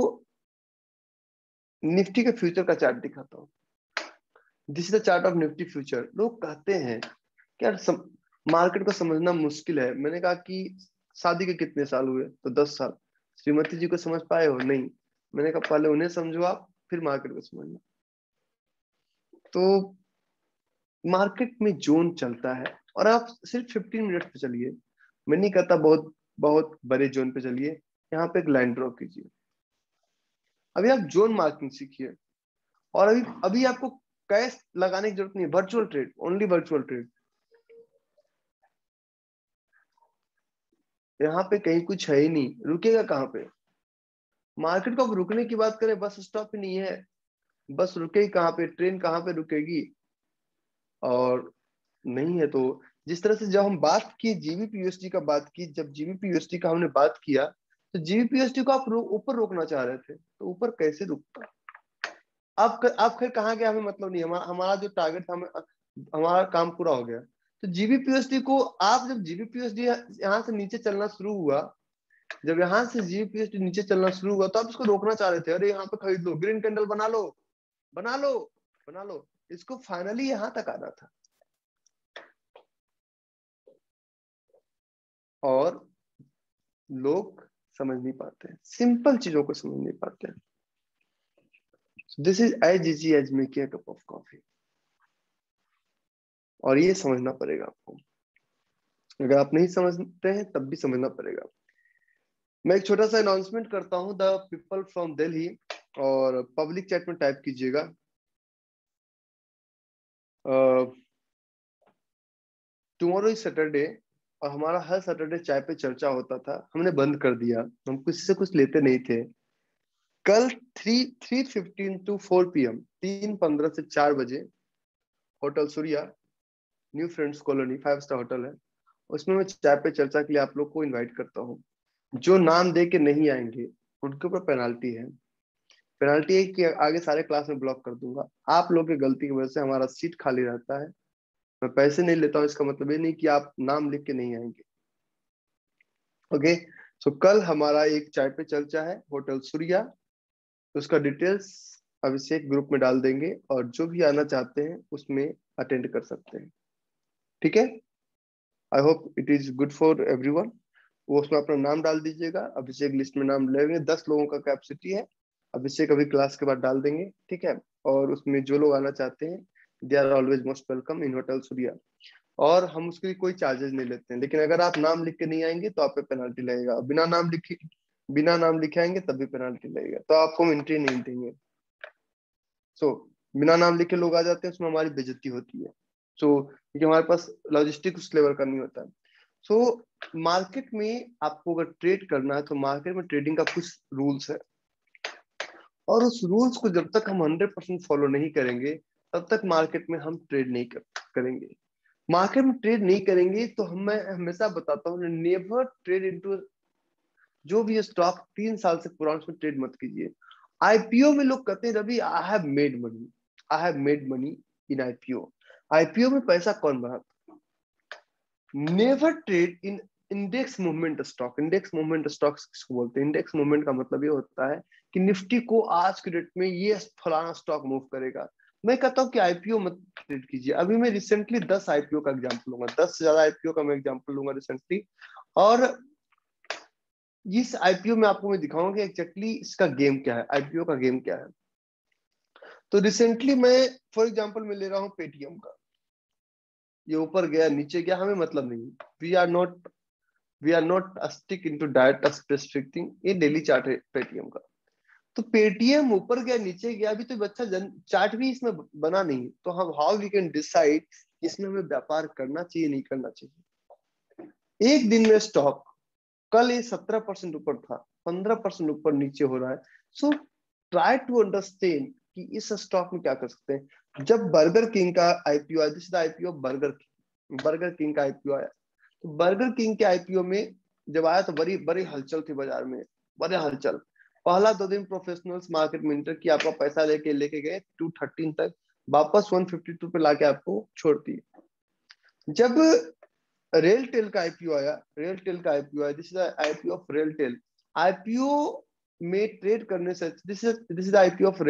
निफ्टी के फ्यूचर का चार्ट दिखाता हूँ। This is the chart of Nifty future. लोग कहते हैं कि यार मार्केट को समझना मुश्किल है। मैंने कहा कि शादी के कितने साल हुए, तो 10 साल। श्रीमती जी को समझ पाए हो? नहीं। मैंने कहा पहले उन्हें समझो आप, फिर मार्केट को समझना। तो मार्केट में जोन चलता है और आप सिर्फ 15 मिनट पे चलिए। मैं नहीं कहता बहुत बहुत बड़े जोन पे चलिए। यहाँ पे एक लाइन ड्रॉ कीजिए। अभी आप जोन मार्किंग सीखिए। और अभी अभी आपको कैश लगाने की जरूरत नहीं है। Virtual trade, only virtual trade. यहाँ पे कहीं कुछ है ही नहीं, रुकेगा कहाँ पे मार्केट को। अब रुकने की बात करें, बस स्टॉप ही नहीं है। बस रुकेगी कहाँ पे, ट्रेन कहाँ पे रुकेगी? और नहीं है। तो जिस तरह से जब हम बात की जीबीपीयूएसडी का बात की, जब जीबीपीयूएसडी का हमने बात किया तो जीबीपीयूएसडी को आप ऊपर रोकना चाह रहे थे, तो ऊपर कैसे रुकता? आप फिर कहाँ गए हमें मतलब नहीं। हमारा जो टारगेट था, हमारा काम पूरा हो गया। तो जीबीपीयूएसडी को आप, जब जीबीपीयूएसडी यहाँ से नीचे चलना शुरू हुआ, जब यहाँ से जीबीपीएसडी नीचे चलना शुरू हुआ तो आप इसको रोकना चाह रहे थे। अरे यहाँ पे खरीद लो, ग्रीन कैंडल बना लो बना लो बना लो। इसको फाइनली यहाँ तक आना था। और लोग समझ नहीं पाते, सिंपल चीजों को समझ नहीं पाते। This is as easy as making a cup of coffee. और ये समझना पड़ेगा आपको। अगर आप नहीं समझते हैं तब भी समझना पड़ेगा। मैं एक छोटा सा अनाउंसमेंट करता हूँ, द पीपल फ्रॉम दिल्ली, और पब्लिक चैट में टाइप कीजिएगा। टुमारो इज सैटरडे, और हमारा हर सैटरडे चाय पे चर्चा होता था, हमने बंद कर दिया। हम किसी से कुछ लेते नहीं थे। कल 3:15 to 4 PM, 3:15 से 4 बजे, hotel Surya, new friends colony, 5 star hotel है, उसमें मैं चाय पे चर्चा के लिए आप लोग को इनवाइट करता हूँ। जो नाम दे के नहीं आएंगे उनके ऊपर पेनाल्टी है। पेनाल्टी है कि आगे सारे क्लास में ब्लॉक कर दूंगा। आप लोग की गलती की वजह से हमारा सीट खाली रहता है। मैं पैसे नहीं लेता हूँ, इसका मतलब ये नहीं कि आप नाम लिख के नहीं आएंगे। ओके। सो कल हमारा एक चाय पे चर्चा है होटल सूर्या, उसका डिटेल्स अभिषेक ग्रुप में डाल देंगे, और जो भी आना चाहते हैं उसमें अटेंड कर सकते हैं। ठीक है। I hope it is good for everyone. वो उसमें अपना नाम डाल दीजिएगा। अभिषेक लिस्ट में नाम लेंगे। 10 लोगों का कैपेसिटी है। अभिषेक अभी क्लास के बाद डाल देंगे। ठीक है। और उसमें जो लोग आना चाहते हैं they are always most welcome in hotel Surya. और हम उसके कोई चार्जेस नहीं लेते हैं, लेकिन अगर आप नाम लिख के नहीं आएंगे तो आप पे पेनाल्टी लगेगा। बिना नाम लिखे आएंगे तब भी पेनाल्टी लगेगा, तो आपको हम एंट्री नहीं देंगे। सो बिना नाम लिखे लोग आ जाते हैं, उसमें हमारी बेइज्जती होती है। सो क्योंकि हमारे पास लॉजिस्टिक उस लेवल का नहीं होता है। सो मार्केट में आपको अगर ट्रेड करना है तो मार्केट में ट्रेडिंग का कुछ रूल्स है, और उस रूल्स को जब तक हम 100% फॉलो नहीं करेंगे तब तक मार्केट में हम ट्रेड नहीं करेंगे। मार्केट में ट्रेड नहीं करेंगे तो मैं हमेशा बताता हूँ, नेवर ट्रेड इनटू, जो भी स्टॉक 3 साल से पुराना उसमें ट्रेड मत कीजिए। आईपीओ में लोग कहते हैं Ravi I have made money, I have made money in IPO. IPO में पैसा कौन बनाता? Never trade in index movement stock. Index movement stock किसको बोलते हैं? इंडेक्स मूवमेंट का मतलब ये होता है कि निफ्टी को आज के डेट में ये फलाना स्टॉक मूव करेगा। मैं कहता हूँ कि आईपीओ मत ट्रेड कीजिए। अभी मैं रिसेंटली 10 आईपीओ का एग्जांपल लूंगा, 10 से ज्यादा आईपीओ का मैं एग्जांपल लूंगा रिसेंटली, और इस आईपीओ में आपको मैं दिखाऊंगा एग्जैक्टली इसका गेम क्या है, आईपीओ का गेम क्या है। तो रिसेंटली मैं फॉर एग्जांपल मैं ले रहा हूँ पेटीएम का। ये ऊपर गया नीचे गया हमें मतलब नहीं, we are not stick into direct specific thing. ये डेली चार्ट है पेटीएम का। तो पेटीएम ऊपर गया नीचे गया, अभी तो बच्चा चार्ट भी इसमें बना नहीं, तो हम हाउ वी कैन डिसाइड इसमें हमें व्यापार करना चाहिए नहीं करना चाहिए। एक दिन में स्टॉक कल ये 17% ऊपर था, 15% ऊपर नीचे हो रहा है। सो ट्राई टू अंडरस्टैंड कि इस स्टॉक में क्या कर सकते हैं। जब बर्गर किंग का आईपीओ आया, this is the IPO Burger King का आईपीओ आया, तो बर्गर किंग के आईपीओ में जब आया तो बड़ी बड़ी हलचल थी बाजार में, बड़े हलचल। पहला 2 दिन प्रोफेशनल्स मार्केट में इंटर किया, आपका पैसा लेके गए 213 तक, वापस 152 पे लाके आपको छोड़ दिए। जब रेलटेल का आईपीओ आया, this is IPO of RailTel. IPO में ट्रेड करने से this is IPO of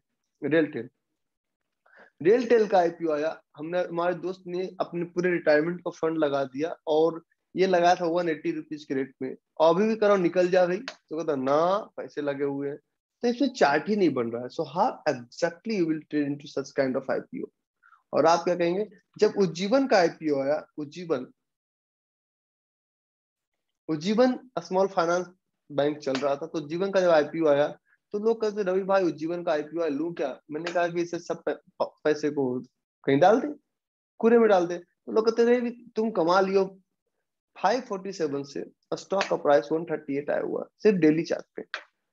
RailTel का आईपीओ आया। हमने, हमारे दोस्त ने अपने पूरे रिटायरमेंट का फंड लगा दिया और ये लगाया था 180 रुपीज के रेट में, और अभी भी करो निकल जा भाई, तो कहता ना पैसे लगे हुए हैं। तो इसमें चार्ट ही नहीं बन रहा है। So how exactly you will trade into such kind of IPO. और आप क्या कहेंगे? जब उज्जीवन का आईपीओ आया, उज्जीवन स्मॉल फाइनेंस बैंक चल रहा था, तो उज्जीवन का जब आईपीओ आया तो लोग कहते रवि भाई उज्जीवन का आईपीओ आया, लूं क्या? मैंने कहा कि इसे सब पैसे को कहीं डाल दे, कूड़े में डाल दे। तो लोग कहते रहे तुम कमा लियो। 547 से स्टॉक का प्राइस 138 आया हुआ सिर्फ डेली चार्ट पे।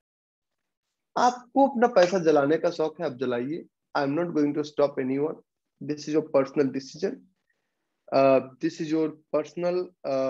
आपको अपना पैसा जलाने का शौक है, आप जलाइए। I am not going to stop anyone, this is your personal decision, this is your personal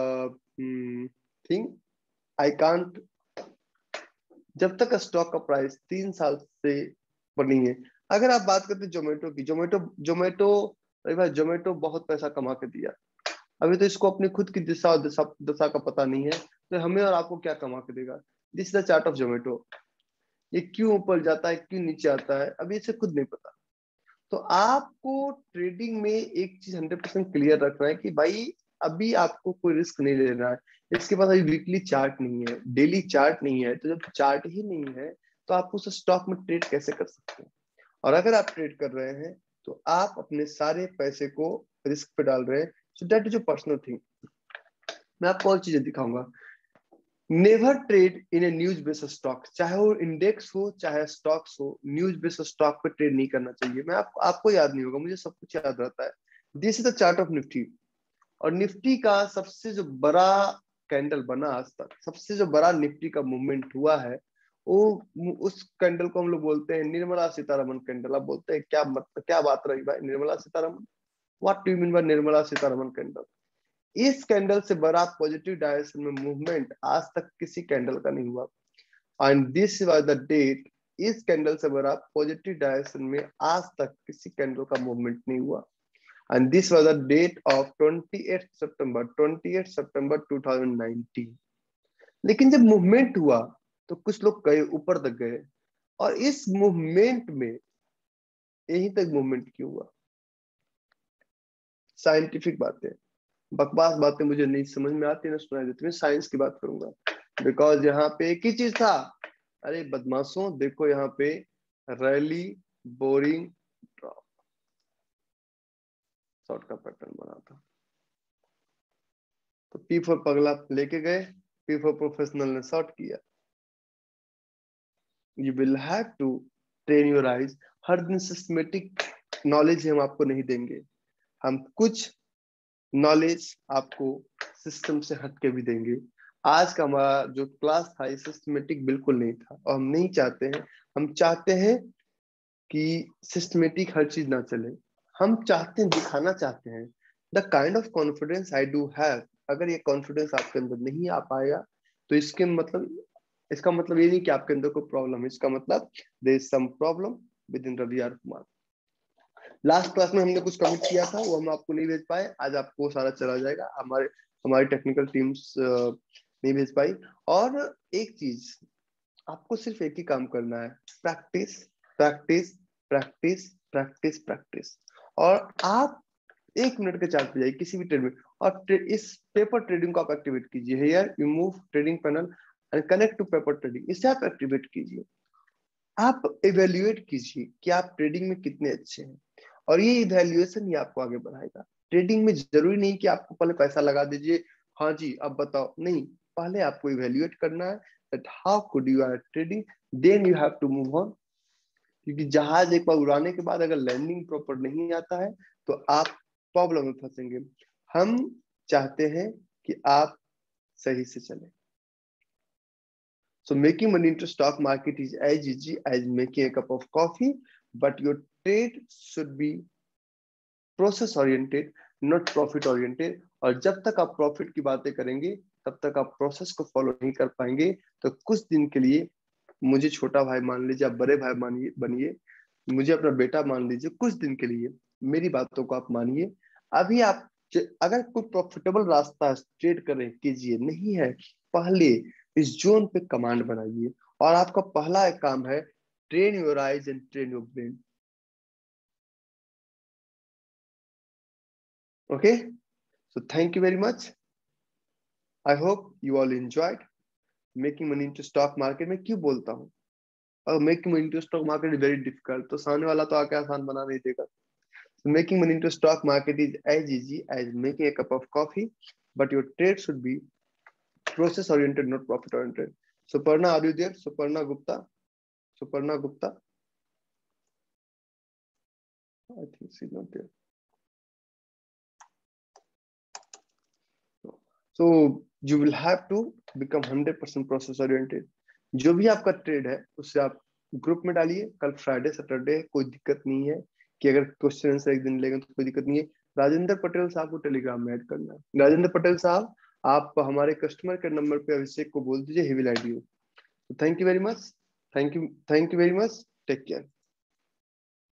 thing. I can't, जब तक स्टॉक का प्राइस 3 साल से बनी है। अगर आप बात करते जोमेटो की, जोमेटो बहुत पैसा कमा के दिया, अभी तो इसको अपनी खुद की दिशा और दशा का पता नहीं है, तो हमें और आपको क्या कमा के देगा? This is the chart of Zomato. ये क्यों ऊपर जाता है, क्यों नीचे आता है, अभी इसे खुद नहीं पता। तो आपको ट्रेडिंग में एक चीज 100% क्लियर रखना है कि भाई अभी आपको कोई रिस्क नहीं लेना है। इसके पास अभी वीकली चार्ट नहीं है, डेली चार्ट नहीं है, तो जब चार्ट ही नहीं है तो आप उस स्टॉक में ट्रेड कैसे कर सकते हैं? और अगर आप ट्रेड कर रहे हैं तो आप अपने सारे पैसे को रिस्क पे डाल रहे हैं। So that is your personal thing. मैं आपको और चीजें दिखाऊंगा। Never trade in a news based stock, चाहे वो इंडेक्स हो चाहे स्टॉक्स हो, न्यूज बेस्ड स्टॉक पे ट्रेड नहीं करना चाहिए। मैं आपको याद नहीं होगा, मुझे सब कुछ याद रहता है। This is the chart of Nifty, और निफ्टी का सबसे जो बड़ा कैंडल बना आज तक, सबसे जो बड़ा निफ्टी का मूवमेंट हुआ है, वो उस कैंडल को हम लोग बोलते हैं निर्मला सीतारमन कैंडल। आप बोलते हैं क्या मतलब, क्या बात रही भाई, Nirmala Sitharaman, what do you mean by Nirmala Sitharaman candle? इस कैंडल से बड़ा पॉजिटिव डायरेक्शन में मूवमेंट आज तक किसी कैंडल का नहीं हुआ। And this was the date, इस कैंडल से बड़ा पॉजिटिव डायरेक्शन में आज तक किसी कैंडल का मूवमेंट नहीं हुआ। And this was the date of 28 September 2019। लेकिन जब मूवमेंट हुआ तो कुछ लोग गए, ऊपर तक गए, और इस मूवमेंट में यहीं तक मूवमेंट क्यों हुआ? साइंटिफिक बातें, बकवास बातें मुझे नहीं समझ में आती, ना सुनाई देती। मैं साइंस की बात करूंगा, बिकॉज यहाँ पे एक ही चीज था। अरे बदमाशों देखो यहाँ पे रैली, बोरिंग, ड्रॉप, शॉर्ट का पैटर्न बना था। तो P4 पगला लेके गए, P4 प्रोफेशनल ने शॉर्ट किया। You will have to train your eyes. हर दिन सिस्टमेटिक नॉलेज हम आपको नहीं देंगे, हम कुछ नॉलेज आपको सिस्टम से हटके भी देंगे। आज का हमारा जो क्लास था ये सिस्टमेटिक बिल्कुल नहीं था, और हम नहीं चाहते हैं। हम चाहते हैं कि सिस्टमेटिक हर चीज ना चले। हम चाहते हैं, दिखाना चाहते हैं the kind of confidence I do have. अगर ये कॉन्फिडेंस आपके अंदर नहीं आ पाएगा तो इसका मतलब ये नहीं कि आपके अंदर कोई प्रॉब्लम है, इसका मतलब there is some problem within Ravi R Kumar. Last class में हमने कुछ कमिट किया था, वो हम आपको नहीं भेज पाए, आज आपको सारा चला जाएगा। हमारी टेक्निकल टीम्स नहीं भेज पाई। और एक चीज, आपको सिर्फ एक ही काम करना है, practice practice practice practice practice. और आप 1 मिनट के चार्ट पे जाइए किसी भी ट्रेड में, और इस पेपर ट्रेडिंग को आप एक्टिवेट कीजिए। Here you move trading panel and connect to paper trading, इसे आप एक्टिवेट कीजिए। आप इवेल्युएट कीजिए कि आप ट्रेडिंग में कितने अच्छे हैं, और ये इवेल्युएशन ही आपको आगे बढ़ाएगा। ट्रेडिंग में जरूरी नहीं कि आपको पहले पैसा लगा दीजिए, हाँ जी अब बताओ, नहीं, पहले आपको इवेल्युएट करना है that how could you are trading, then you have to move on। क्योंकि जहाज एक बार उड़ाने के बाद अगर लैंडिंग प्रॉपर नहीं आता है तो आप प्रॉब्लम में फंसेंगे। हम चाहते हैं कि आप सही से चले। So making money into stock market is as easy as making a cup of coffee, but your trade should be process oriented, not profit oriented। और जब तक आप प्रॉफिट की बातें करेंगे तब तक आप प्रोसेस को फॉलो नहीं कर पाएंगे। तो कुछ दिन के लिए मुझे छोटा भाई मान लीजिए, आप बड़े भाई मानिए बनिए, मुझे अपना बेटा मान लीजिए, कुछ दिन के लिए मेरी बातों को आप मानिए। अभी आप अगर कोई प्रॉफिटेबल रास्ता ट्रेड करें कीजिए, नहीं है पहले इस जोन पे कमांड बनाइए। और आपका पहला एक काम है, train your eyes and train your brain. Okay, so thank you very much. I hope you all enjoyed making money into stock market। मैं क्यों बोलता हूँ और making money into stock market is very difficult, तो सामने वाला तो आके आसान बना नहीं देगा। So making money into stock market is as easy as making a cup of coffee, but your trade should be process oriented, not profit oriented। Suparna, are you there? Suparna Gupta, Suparna Gupta, I think she's not there। So you will have to become 100% process oriented। जो भी आपका trade है उससे आप group में डालिए। कल Friday Saturday कोई दिक्कत नहीं है कि अगर क्वेश्चन आंसर एक दिन लेंगे तो कोई दिक्कत नहीं है। राजेंद्र पटेल साहब को टेलीग्राम में ऐड करना है। राजेंद्र पटेल साहब, आप हमारे कस्टमर के नंबर पे अभिषेक को बोल दीजिए, he will add you. Thank you very much, thank you very much, take care.